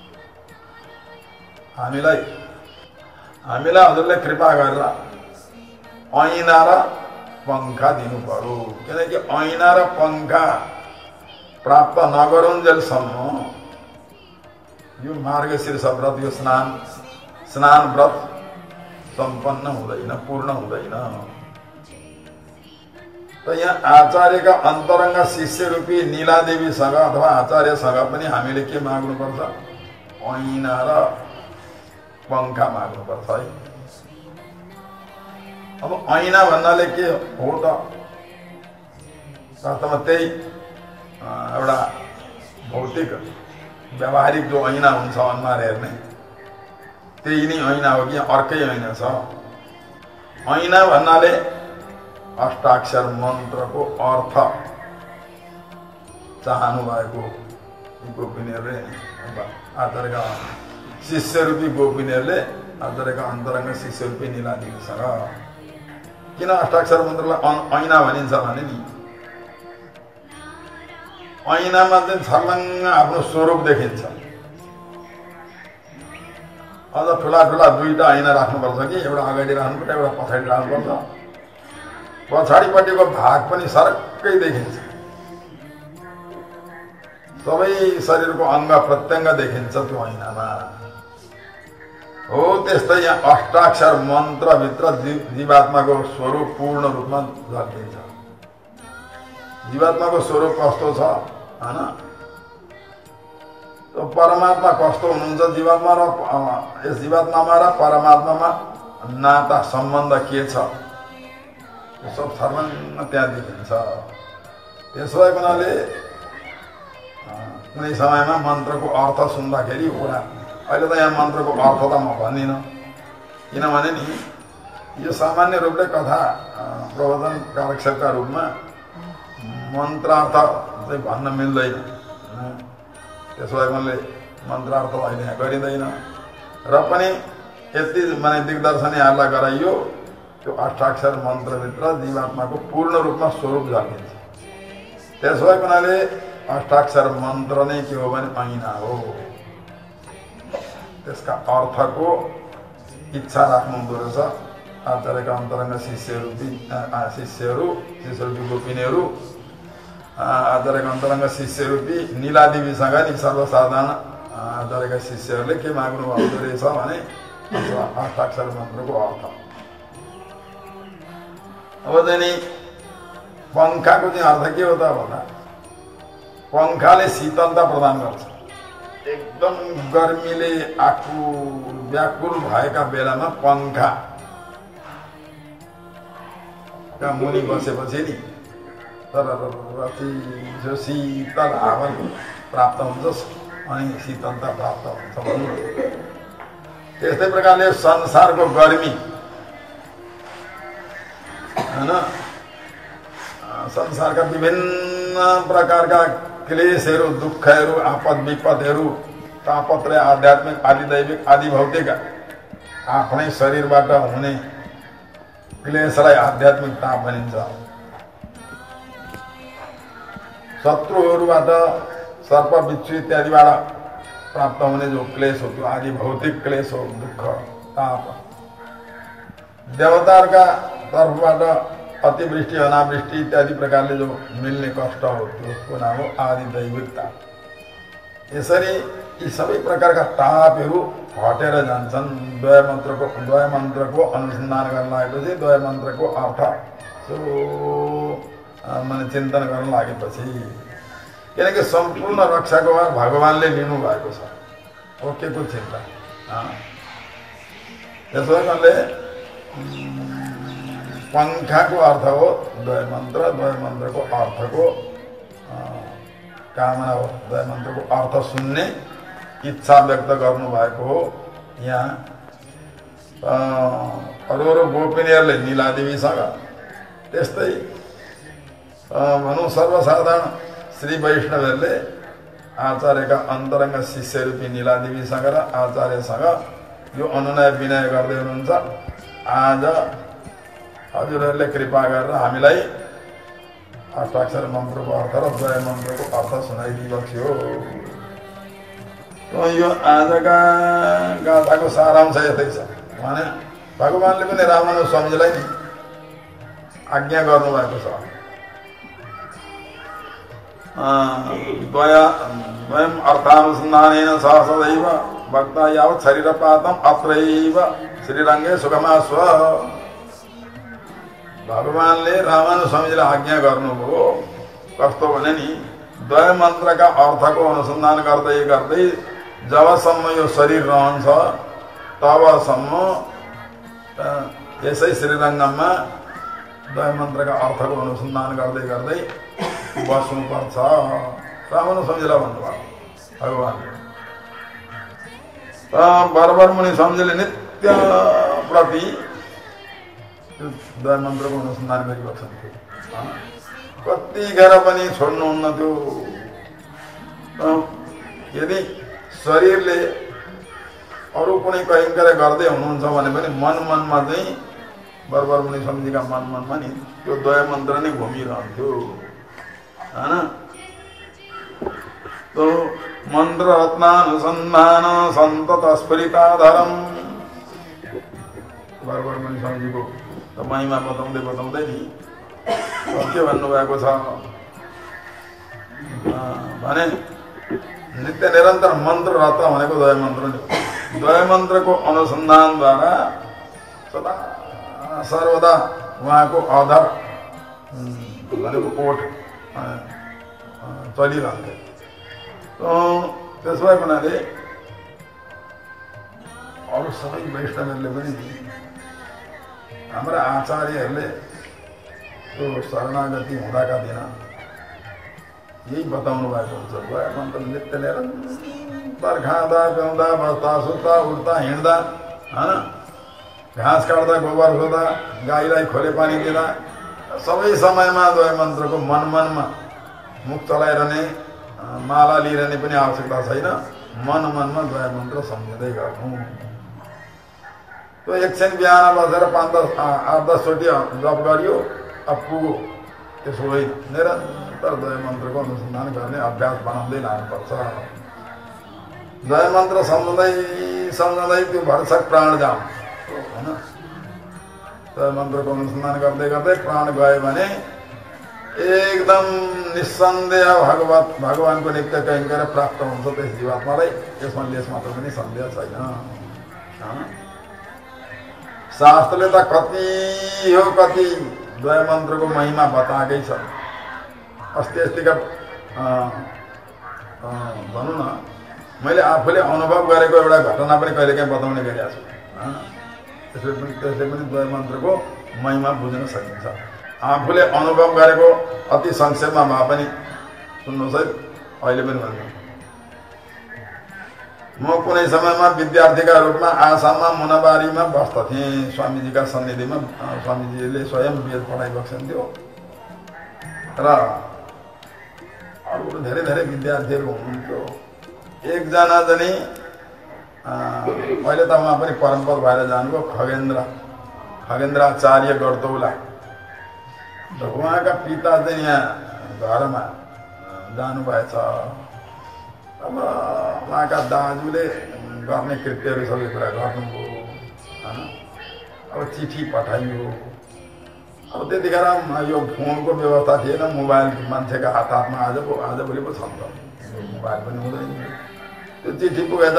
हामीलाई हजुरले कृपा गरेर ऐना र पंखा दिनु पर्यो। किनकि ऐना र पंखा प्राप्त नगरुन्जेलसम्म यो मार्गशीर्ष व्रत, यो स्नान व्रत सम्पन्न हुँदैन, पूर्ण हुँदैन। त यहाँ आचार्यका अन्तरङ्ग शिष्यरूपी नीलादेवीसँग अथवा आचार्यसँग पनि हामीले के माग्नुपर्छ? ऐना र पंखा माग्नुपर्छ है। अब ऐना भन्नाले के हो त? वास्तवमा त्यही एउटा भौतिक व्यावहारिक जो ऐना हुन्छ अनुहार हेर्ने त्यही नै ऐना हो कि अर्कै ऐना छ? ऐना भन्नाले अष्टाक्षर मन्त्रको अर्थ चाहनु भएको गोपिनीहरूले, आचार्यका शिष्यरूपी गोपिनीहरूले आचार्यका अन्तरङ्ग शिष्यरूपी नीलादेवीसँग किन अष्टाक्षर मन्त्रलाई ऐना भनिन्छ भने नि ऐनामा चाहिँ छर्लङ्ग आफ्नो स्वरूप देखिन्छ। अझ ठुला ठुला दुईटा ऐना राख्नुपर्छ कि एउटा अगाडि राख्नुपर्छ एउटा पछाडि राख्नुपर्छ। पछाडिपट्टिको भाग पनि सरक्कै देखिन्छ, सबै शरीरको अङ्ग प्रत्यङ्ग देखिन्छ त्यो ऐनामा। हो त्यस्तै यहाँ अष्टाक्षर मन्त्रभित्र जीवात्माको स्वरूप पूर्ण रूपमा झल्किन्छ। जीवात्माको स्वरूप कस्तो छ हैन, त्यो परमात्मा कस्तो हुनुहुन्छ, जीवात्मा र यस जीवात्मामा र परमात्मामा नाता सम्बन्ध के छ त्यो सब छर्लङ्ग त्यहाँ देखिन्छ। त्यसो भएको हुनाले कुनै समयमा मन्त्रको अर्थ सुन्दाखेरि पुरा, अहिले त यहाँ मन्त्रको अर्थ त म भन्दिनँ, किनभने नि यो सामान्य रूपले कथा प्रवचन कालक्षेपका रूपमा मन्त्रार्थ चाहिँ भन्न मिल्दैन। त्यसो भए मैले मन्त्रार्थ अहिले यहाँ गरिँदैन र पनि यति माने दिग्दर्शन यहाँलाई गराइयो त्यो अष्टाक्षर मन्त्रभित्र जीवात्माको पूर्ण रूपमा स्वरूप झल्किन्छ। त्यसो भएको हुनाले अष्टाक्षर मन्त्र नै के हो भने ऐना हो। त्यसका अर्थको इच्छा राख्नु हुँदो रहेछ आचार्यका अन्तरङ्ग शिष्यहरू गोपिनीहरू आचार्यका अन्तरङ्ग शिष्य रूपी नीलादेवीसँग नि सर्वसाधारण आचार्यका शिष्यहरूले के माग्नु भएको रहेछ भने अष्टाक्षर मन्त्रको अर्थ। अब चाहिँ नि पङ्खाको चाहिँ अर्थ के हो त भन्दा पङ्खाले शीतलता प्रदान गर्छ। एकदम गर्मीले व्याकुल भएका बेलामा पङ्खाका मुनि बसेपछि नि तर जो शीतल हावा प्राप्त हुन्छ अनि शीतलता प्राप्त हुन्छ। त्यस्तै प्रकारले संसारको गर्मी हैन, संसारका विभिन्न प्रकारका क्लेशहरू दुःखहरू आपद विपदहरू तापत्रय आध्यात्मिक आदि दैविक आदि भौतिक आफ्नै शरीरबाट हुने क्लेशलाई आध्यात्मिक ताप भनिन्छ। शत्रुहरूबाट सर्प बिच्छू इत्यादिबाट प्राप्त हुने जो क्लेश हो त्यो आदि भौतिक क्लेश हो, दुःख ताप। देवताहरूका तर्फबाट अतिवृष्टि अनावृष्टि इत्यादि प्रकारले जो मिल्ने कष्ट हो त्यसको नाम हो आदि दैविकता। यसरी यी सबै प्रकारका तापहरू हटेर जान्छन् द्वय मन्त्रको अनुसन्धान गर्न लागेपछि, द्वय मन्त्रको अर्थ माने चिन्तन गर्न लागेपछि। किनकि सम्पूर्ण रक्षाको भार भगवानले लिनु भएको छ, ओकेको चिन्ता। त्यसो भएकाले पङ्खाको अर्थ हो द्वय मन्त्र, द्वय मन्त्रको अर्थको कामना हो, द्वय मन्त्रको अर्थ सुन्ने इच्छा व्यक्त गर्नुभएको हो। यहाँ अरू गोपिनीहरूले नीलादेवीसँग, त्यस्तै भनौँ सर्वसाधारण श्री वैष्णवहरूले आचार्यका अन्तरङ्ग शिष्य रूपी नीलादेवीसँग र आचार्यसँग यो अनुनय विनय गर्दै हुनुहुन्छ। आज हजुरहरूले कृपा गरेर हामीलाई अष्टाक्षर मन्त्रको अर्थ र द्वय मन्त्रको अर्थ सुनाइदिनुभयो। यो आजका गाथाको सारांश यतै छ भने भगवानले पनि रामानु स्वामीलाई नि आज्ञा गर्नुभएको छ। द्वयम् अर्थानुसन्धानेन सह सदैव भक्ता यावत् शरीरपातम् अत्रैव श्रीरङ्गे सुखमास्व। भगवानले रामानु स्वामीलाई आज्ञा गर्नुभयो कस्तो भने नि द्वय मन्त्रका अर्थको अनुसन्धान गर्दै गर्दै जबसम्म यो शरीर रहन्छ तबसम्म यसै श्रीरङ्गममा द्वय मन्त्रका अर्थको अनुसन्धान गर्दै गर्दै बस्नुपर्छ। रामानु स्वामीलाई भन्नुभयो भगवानले। बरबर मुनि स्वामीले नित्य प्रति द्वय मन्त्रको अनुसन्धान गरिबस्छन्। कतिखेर पनि छोड्नुहुन्न त्यो। यदि शरीरले अरू कुनै कहिङ्कार्य गर्दै हुनुहुन्छ भने पनि मनमा चाहिँ बरबर मुनि स्वामीजीका मनमा नि त्यो द्वय मन्त्र नै घुमिरहन्थ्यो हैन। तो मन्त्र रत्नानुसन्धान सन्तत स्फुरिताधरम बरबर मुनि स्वामीजीको महिमा बताउँदै नि के भन्नुभएको छ भने नित्य निरन्तर मन्त्र रत्न भनेको द्वय मन्त्र नै हो। द्वय मन्त्रको अनुसन्धानद्वारा सदा सर्वदा उहाँको अधर भनेको ओठ चलिरहन्थ्यो। त्यसो भएको हुनाले अरू सबै वैष्णवहरूले पनि हाम्रा आचार्यहरूले त्यो शरणागति हुँदाका दिन यही बताउनु भएको हुन्छ। द्वय मन्त्र नित्य निरन्तर खाँदा पिउँदा बस्दा सुत्दा उठ्दा हिँड्दा हैन, घाँस काट्दा गोबर धुँदा गाईलाई खोले पानी दिँदा सबै समयमा द्वय मन्त्रको मनमा मुख चलाइरहने माला लिइरहने पनि आवश्यकता छैन। मनमा द्वय मन्त्र सम्झिँदै गर्नु। त्यो एकछिन बिहान बसेर 5-10 चोटि जप गरियो अब पुग्यो त्यसो होइन। निरन्तर द्वय मन्त्रको अनुसन्धान गर्ने अभ्यास बनाउँदै लानुपर्छ। द्वय मन्त्र सम्झँदै त्यो भरसक प्राण जाऊ हैन। द्वय मन्त्रको अनुसन्धान गर्दै प्राण गयो भने एकदम निस्सन्देह भगवानको नित्य कैंकर्य प्राप्त हुन्छ त्यस जीवात्मालाई। यसमा लेस मात्र पनि सन्देह छैन। शास्त्रले त कति द्वय मन्त्रको महिमा बताएकै छ। अस्तिका भनौँ न मैले आफूले अनुभव गरेको एउटा घटना पनि कहिलेकाहीँ बताउने गरिरहेको छु। त्यसले पनि द्वय मन्त्रको महिमा बुझ्न सकिन्छ। आफूले अनुभव गरेको अति संक्षेपमा भए पनि सुन्नुहोस् है। अहिले पनि भन्छु, म कुनै समयमा विद्यार्थीका रूपमा आसाममा मुनाबारीमा बस्दथेँ। स्वामीजीका सन्निधिमा स्वामीजीले स्वयं वेद पढाइ बक्सन्थ्यो र अरू धेरै विद्यार्थीहरू हुनुहुन्थ्यो। एकजना चाहिँ अहिले त उहाँ पनि परम्पर भएर जानुभयो, खगेन्द्राचार्य गर्दौला। उहाँका पिता चाहिँ यहाँ घरमा जानुभएछ। अब उहाँका दाजुले गर्ने कृत्यहरू सबै कुरा गर्नुभयो हैन। अब चिठी पठाइयो। अब त्यतिखेर यो फोनको व्यवस्था थिएन, मोबाइल मान्छेका हातमा आजभोलि पो छ नि त, मोबाइल पनि हुँदैन। त्यो चिठी पुगेछ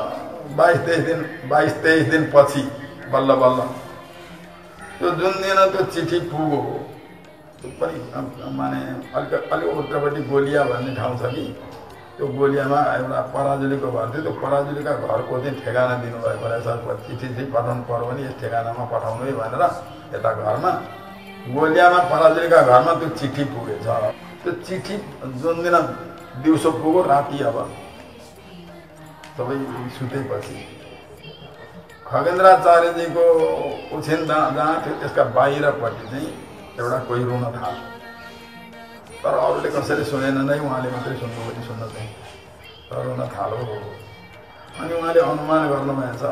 22-23 दिन पछि बल्ल त्यो जुन दिन त्यो चिठी पुग्यो त्यो पनि माने अलिक उत्तरपट्टि गोलिया भन्ने ठाउँ छ कि त्यो गोलियामा एउटा पराजुलीको घर थियो। त्यो पराजुलीका घरको चाहिँ ठेगाना दिनुभएको रहेछ। चिठी पठाउनु पर्यो भने यस ठेगानामा पठाउनु है भनेर यता घरमा गोलियामा पराजुलीका घरमा त्यो चिठी पुगेछ। त्यो चिठी जुन दिन दिउँसो पुग्यो राति अब सबै सुतेपछि खगेन्द्राचार्यजीको ओछ्यान जहाँ थियो त्यसका बाहिरपट्टि चाहिँ एउटा कोही रुन थाल्यो। तर अरूले कसैले सुनेन नै, उहाँले मात्रै सुन्नु पनि सुन्न चाहिँ तर रुन थाल्यो। अनि उहाँले अनुमान गर्नुभएछ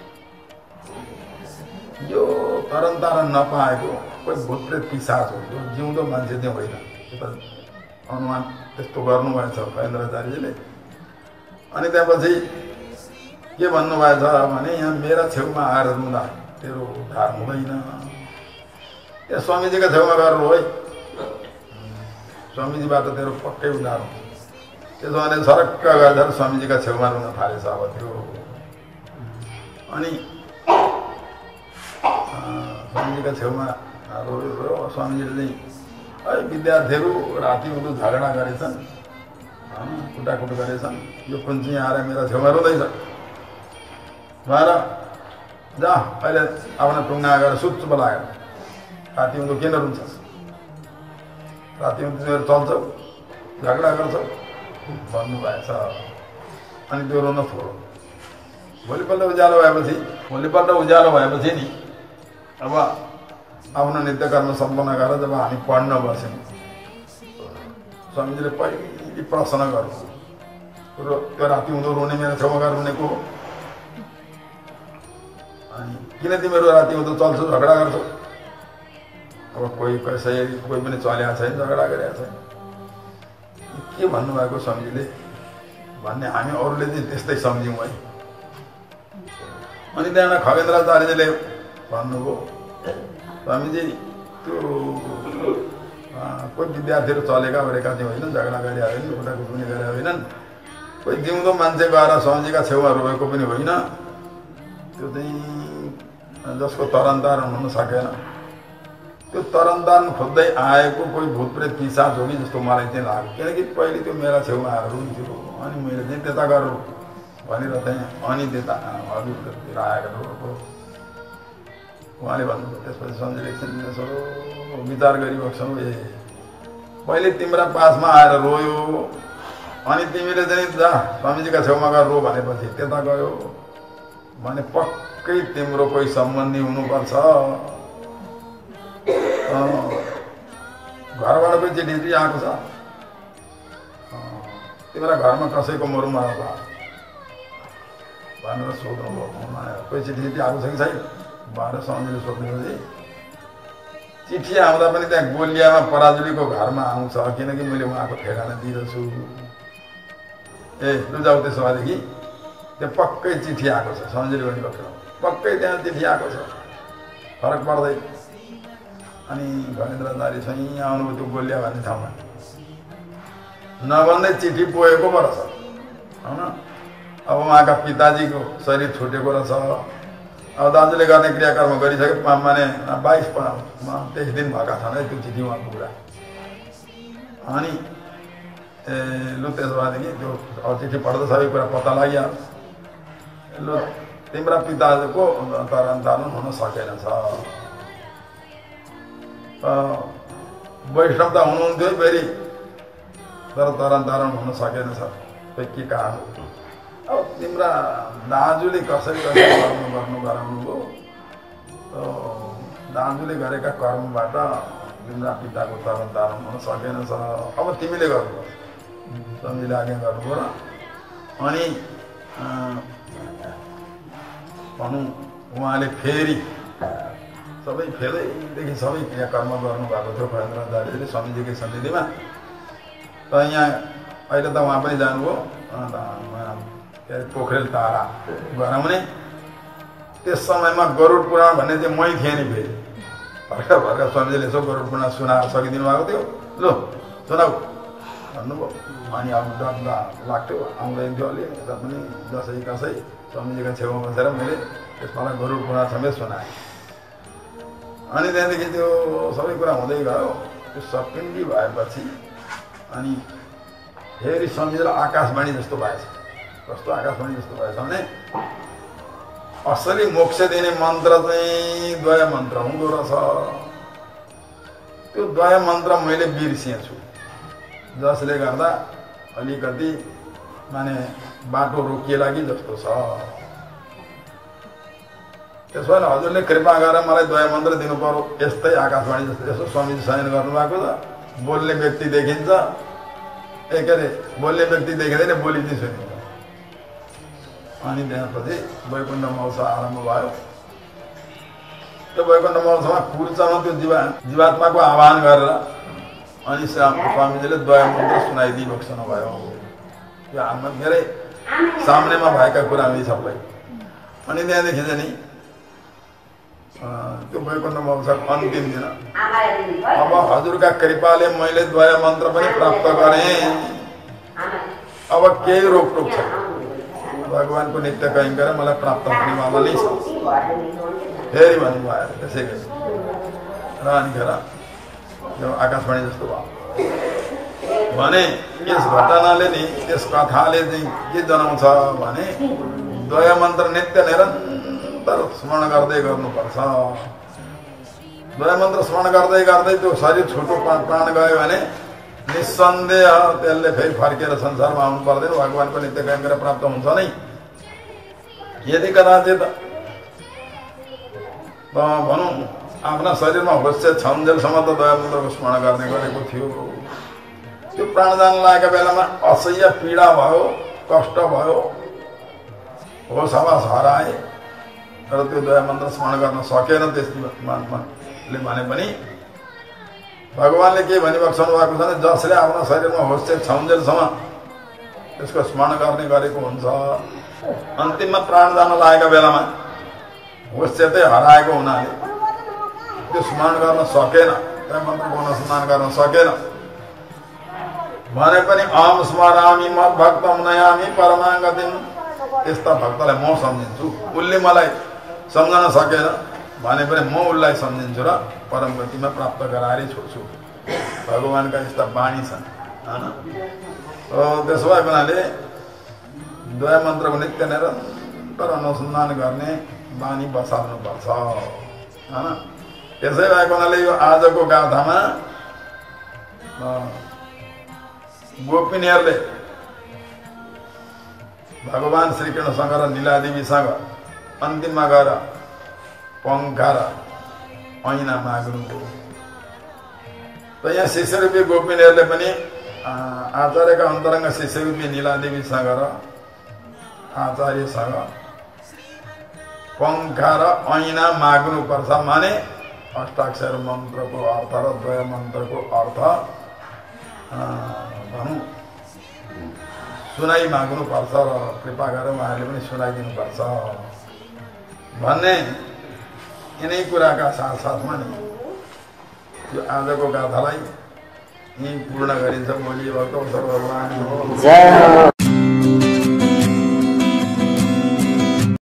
यो तरन नपाएको कोही भूतप्रेत पिशाच हो, यो जिउँदो मान्छे चाहिँ होइन। अनुमान त्यस्तो गर्नुभएछ खगेन्द्राचार्यजीले। अनि त्यसपछि के भन्नुभएछ भने यहाँ मेरा छेउमा आएर रुँदा तेरो उद्धार हुँदैन, यहाँ स्वामीजीका छेउमा गएर रो है, स्वामीजीबाट तेरो पक्कै उद्धार हुन्छ। त्यसो भने सरक्क गरेर स्वामीजीका छेउमा रुन थालेछ। अब त्यो अनि स्वामीजीका छेउमा रोयो। स्वामीजीले चाहिँ विद्यार्थीहरू राति उदो झगडा गरेछन्, कुटाकुट गरेछन्, यो कुन चाहिँ आएर मेरा छेउमा रुँदैछ भएर जा अहिले आफ्नो टुङ्गा गएर सुत्चुप लाग्यो। राति उदो किन रुन्छस्, राति तिमीहरू चल्छौ, झगडा गर्छौ भन्नुभएछ। अनि त्यो रुन छोडो। भोलिपल्ट उज्यालो भएपछि नि अब आफ्नो नित्य कर्म सम्पन्न गरेर जब हामी पढ्न बस्यौँ, स्वामीजीले पहिले प्रश्न गर्नु त्यो राति हुँदो रुने मेरो छेउमा गएर रुनेको अनि किन तिमीहरू राति हुँदो चल्छौ, झगडा गर्छौ अब कोही पनि चलेको छैन, झगडा गरेको छैन। के भन्नुभएको स्वामीजीले भन्ने हामी अरूले चाहिँ त्यस्तै सम्झ्यौँ है। अनि त्यहाँबाट खगेन्द्राचार्यजीले भन्नुभयो, स्वामीजी त्यो कोही विद्यार्थीहरू चलेका गरेका चाहिँ होइन, झगडा गरेका होइन, कुटाकुट पनि गरेका होइनन्, कोही जिउँदो मान्छे गएर स्वामीजीका छेउमा रोएको पनि होइन, त्यो चाहिँ जसको तरन्तारण हुन सकेन, त्यो तरन्तारण खोज्दै आएको कोही भूतप्रेत पिशाच हो कि जस्तो मलाई चाहिँ लाग्यो। किनकि पहिले त्यो मेरा छेउमा आएर रुन्थ्यो, अनि मैले चाहिँ त्यता गरौँ भनेर चाहिँ अनि त्यता हजुरतिर आएर रोएको। उहाँले भन्नुभयो, त्यसपछि सम्झेर एकछिन यसो विचार गरिबक्छौ, ए पहिले तिम्रा पासमा आएर रोयो, अनि तिमीले चाहिँ जा स्वामीजीका छेउमा गएर रो भनेपछि त्यता गयो भने पक्कै तिम्रो कोही सम्बन्धी हुनुपर्छ। घरबाट कोही चिठी आएको छ, तिम्रो घरमा कसैको मरुमा होला भनेर सोध्नुभयो। कोही चिठी आएको छ कि छैन भनेर सम्झेले सोध्नुभयो। चिठी आउँदा पनि त्यहाँ गोलियामा पराजुलीको घरमा आउँछ, किनकि मैले उहाँको ठेगाना दिइरहेछु। ए लु जाऊ त्यसो भएदेखि त्यहाँ पक्कै चिठी आएको छ, सम्झेले पनि पक्कै त्यहाँ चिठी आएको छ, फरक पर्दैन। अनि खगेन्द्राचार्य चाहिँ आउनुभयो त्यो गोलिया भन्ने ठाउँमा, नभन्दै चिठी पुगेको पो रहेछ होइन। अब उहाँका पिताजीको शरीर छुटेको रहेछ। अब दाजुले गर्ने क्रियाकर्म गरिसके माने 22-23 दिन भएका छन् है त्यो चिठी उहाँको कुरा। अनि लु त्यसो भएदेखि त्यो अब चिठी पढ्दा सबै कुरा पत्ता लागिहाल्छ। लु तिम्रा पिताको तरन्तारण हुन सकेन छ, वैष्णव त हुनुहुन्थ्यो फेरि, तर तरन्तारण हुन सकेन छ, के कारण हो? अब तिम्रा दाजुले कसरी कर्म गराउनुभयो, दाजुले गरेका कर्मबाट तिम्रा पिताको तरन्तारण हुन सकेन छ, अब तिमीले गर्नुपर्छ, तिमीले आज्ञा गर्नुभयो र। अनि भनौँ उहाँले फेरि सबै फेदैदेखि सबै क्रियाकर्म गर्नुभएको थियो खगेन्द्राचार्यले स्वामीजीकै सन्निधिमा। र यहाँ अहिले त उहाँ पनि जानुभयो पोखरेल तारा गराउने। त्यस समयमा गरुड पुराण भन्ने चाहिँ मै थिएँ नि, फेरि भर्खर स्वामीजीले यसो गरुड पुराण सुनाएर सकिदिनु भएको थियो। लु सुनाऊ भन्नुभयो। अनि अब डर लाग्थ्यो, आउँदैन थियो अलि, र पनि जसै कसै स्वामीजीका छेउमा बसेर मैले त्यसमा गरुड पुराण समेत सुनाएँ। अनि त्यहाँदेखि त्यो सबै कुरा हुँदै गयो। त्यो सपिण्डी भएपछि अनि फेरि सम्झेर आकाशवाणी जस्तो भएछ। कस्तो आकाशवाणी जस्तो भएछ भने असली मोक्ष दिने मन्त्र चाहिँ द्वय मन्त्र हुँदो रहेछ। त्यो द्वय मन्त्र मैले बिर्सिएछु, जसले गर्दा अलिकति माने बाटो रोकिएला कि जस्तो छ। त्यसो भए हजुरले कृपा गरेर मलाई द्वय मन्त्र दिनु पर्यो। यस्तै आकाशवाणी जस्तो यसो स्वामीजी शयन गर्नुभएको छ, बोल्ने व्यक्ति देखिन्छ, के अरे बोल्ने व्यक्ति देखिँदैन, बोली चाहिँ सुनिन्छ। अनि त्यसपछि वैकुण्ठ महोत्सव आरम्भ भयो। त्यो वैकुण्ठ महोत्सवमा कुर्चामा त्यो जीवात्माको आह्वान गरेर अनि स्वामीजीले द्वय मन्त्र सुनाइदिई बक्सनु भयो। त्यो मेरै सामनेमा भएका कुरा यी सबै। अनि त्यहाँदेखि चाहिँ नि त्यो वैकुण्ठ महोत्सव अन्तिम दिन अब हजुरका कृपाले मैले द्वय मन्त्र पनि प्राप्त गरेँ, अब केही रोकटोक छैन, भगवानको नित्य कहीं गरेर मलाई प्राप्त हुनेवाला नै छ फेरि भन्नुभयो। त्यसै गरी र अनिखेर यो आकाशवाणी जस्तो भयो भने यस घटनाले नि यस कथाले चाहिँ के जनाउँछ भने द्वय मन्त्र नित्य निरन्तर स्मरण गर्दै गर्नुपर्छ। द्वय मन्त्र स्मरण गर्दै गर्दै त्यो शरीर छुटो प्राण गयो भने निस्सन्देह त्यसले फेरि फर्केर संसारमा आउनु पर्दैन, भगवानको नित्य कायम गरेर प्राप्त हुन्छ नै। यदि कदाचित भनौँ आफ्ना शरीरमा होस् छन्जेलसम्म त द्वय मन्त्रको स्मरण गर्ने गरेको थियो। त्यो प्राण जान लागेको बेलामा असह्य पीडा भयो, कष्ट भयो, होस हवास हराए, तर त्यो द्वय मन्त्र स्मरण गर्न सकेन। त्यस महात्माले भने पनि भगवानले के भनी बक्साउनु भएको छ भने जसले आफ्नो शरीरमा होस चाहिँ छाउन्जेलसम्म त्यसको स्मरण गर्ने गरेको हुन्छ। अन्तिममा प्राण जान लागेको बेलामा होस चेतै हराएको हुनाले त्यो स्मरण गर्न सकेन, त्यो मन्त्रको अनुसन्धान गर्न सकेन भने पनि अहम स्मरामि मद् भक्तं नयामि परमागतिम्, त्यस्ता भक्तलाई म सम्झिन्छु। उसले मलाई सम्झन सकेन भने पनि म उसलाई सम्झिन्छु र परम गतिमा प्राप्त गराएरै छोड्छु। भगवानका यस्ता बाणी छन् हैन। त्यसो भएको हुनाले द्वय मन्त्रको नित्य निरन्तर अनुसन्धान गर्ने बानी बसाल्नुपर्छ हैन। त्यसै भएको हुनाले यो आजको गाथामा गोपिनीहरूले भगवान श्रीकृष्णसँग र नीलादेवीसँग अन्तिममा गएर पङ्खा र ऐना माग्नुभयो। त यहाँ शिष्यरूपी गोपिनीहरूले पनि आचार्यका अन्तरङ्ग शिष्यरूपी नीलादेवीसँग र आचार्यसँग पङ्खा र ऐना माग्नुपर्छ भने अष्टाक्षर मन्त्रको अर्थ र द्वय मन्त्रको अर्थ भनौँ सुनाइ माग्नुपर्छ र कृपा गरेर उहाँहरूले पनि सुनाइदिनुपर्छ भन्ने यिनै कुराका साथसाथमा नि यो आजको गाथालाई यहीँ पूर्ण गरिन्छ। बोली भक्त भगवान।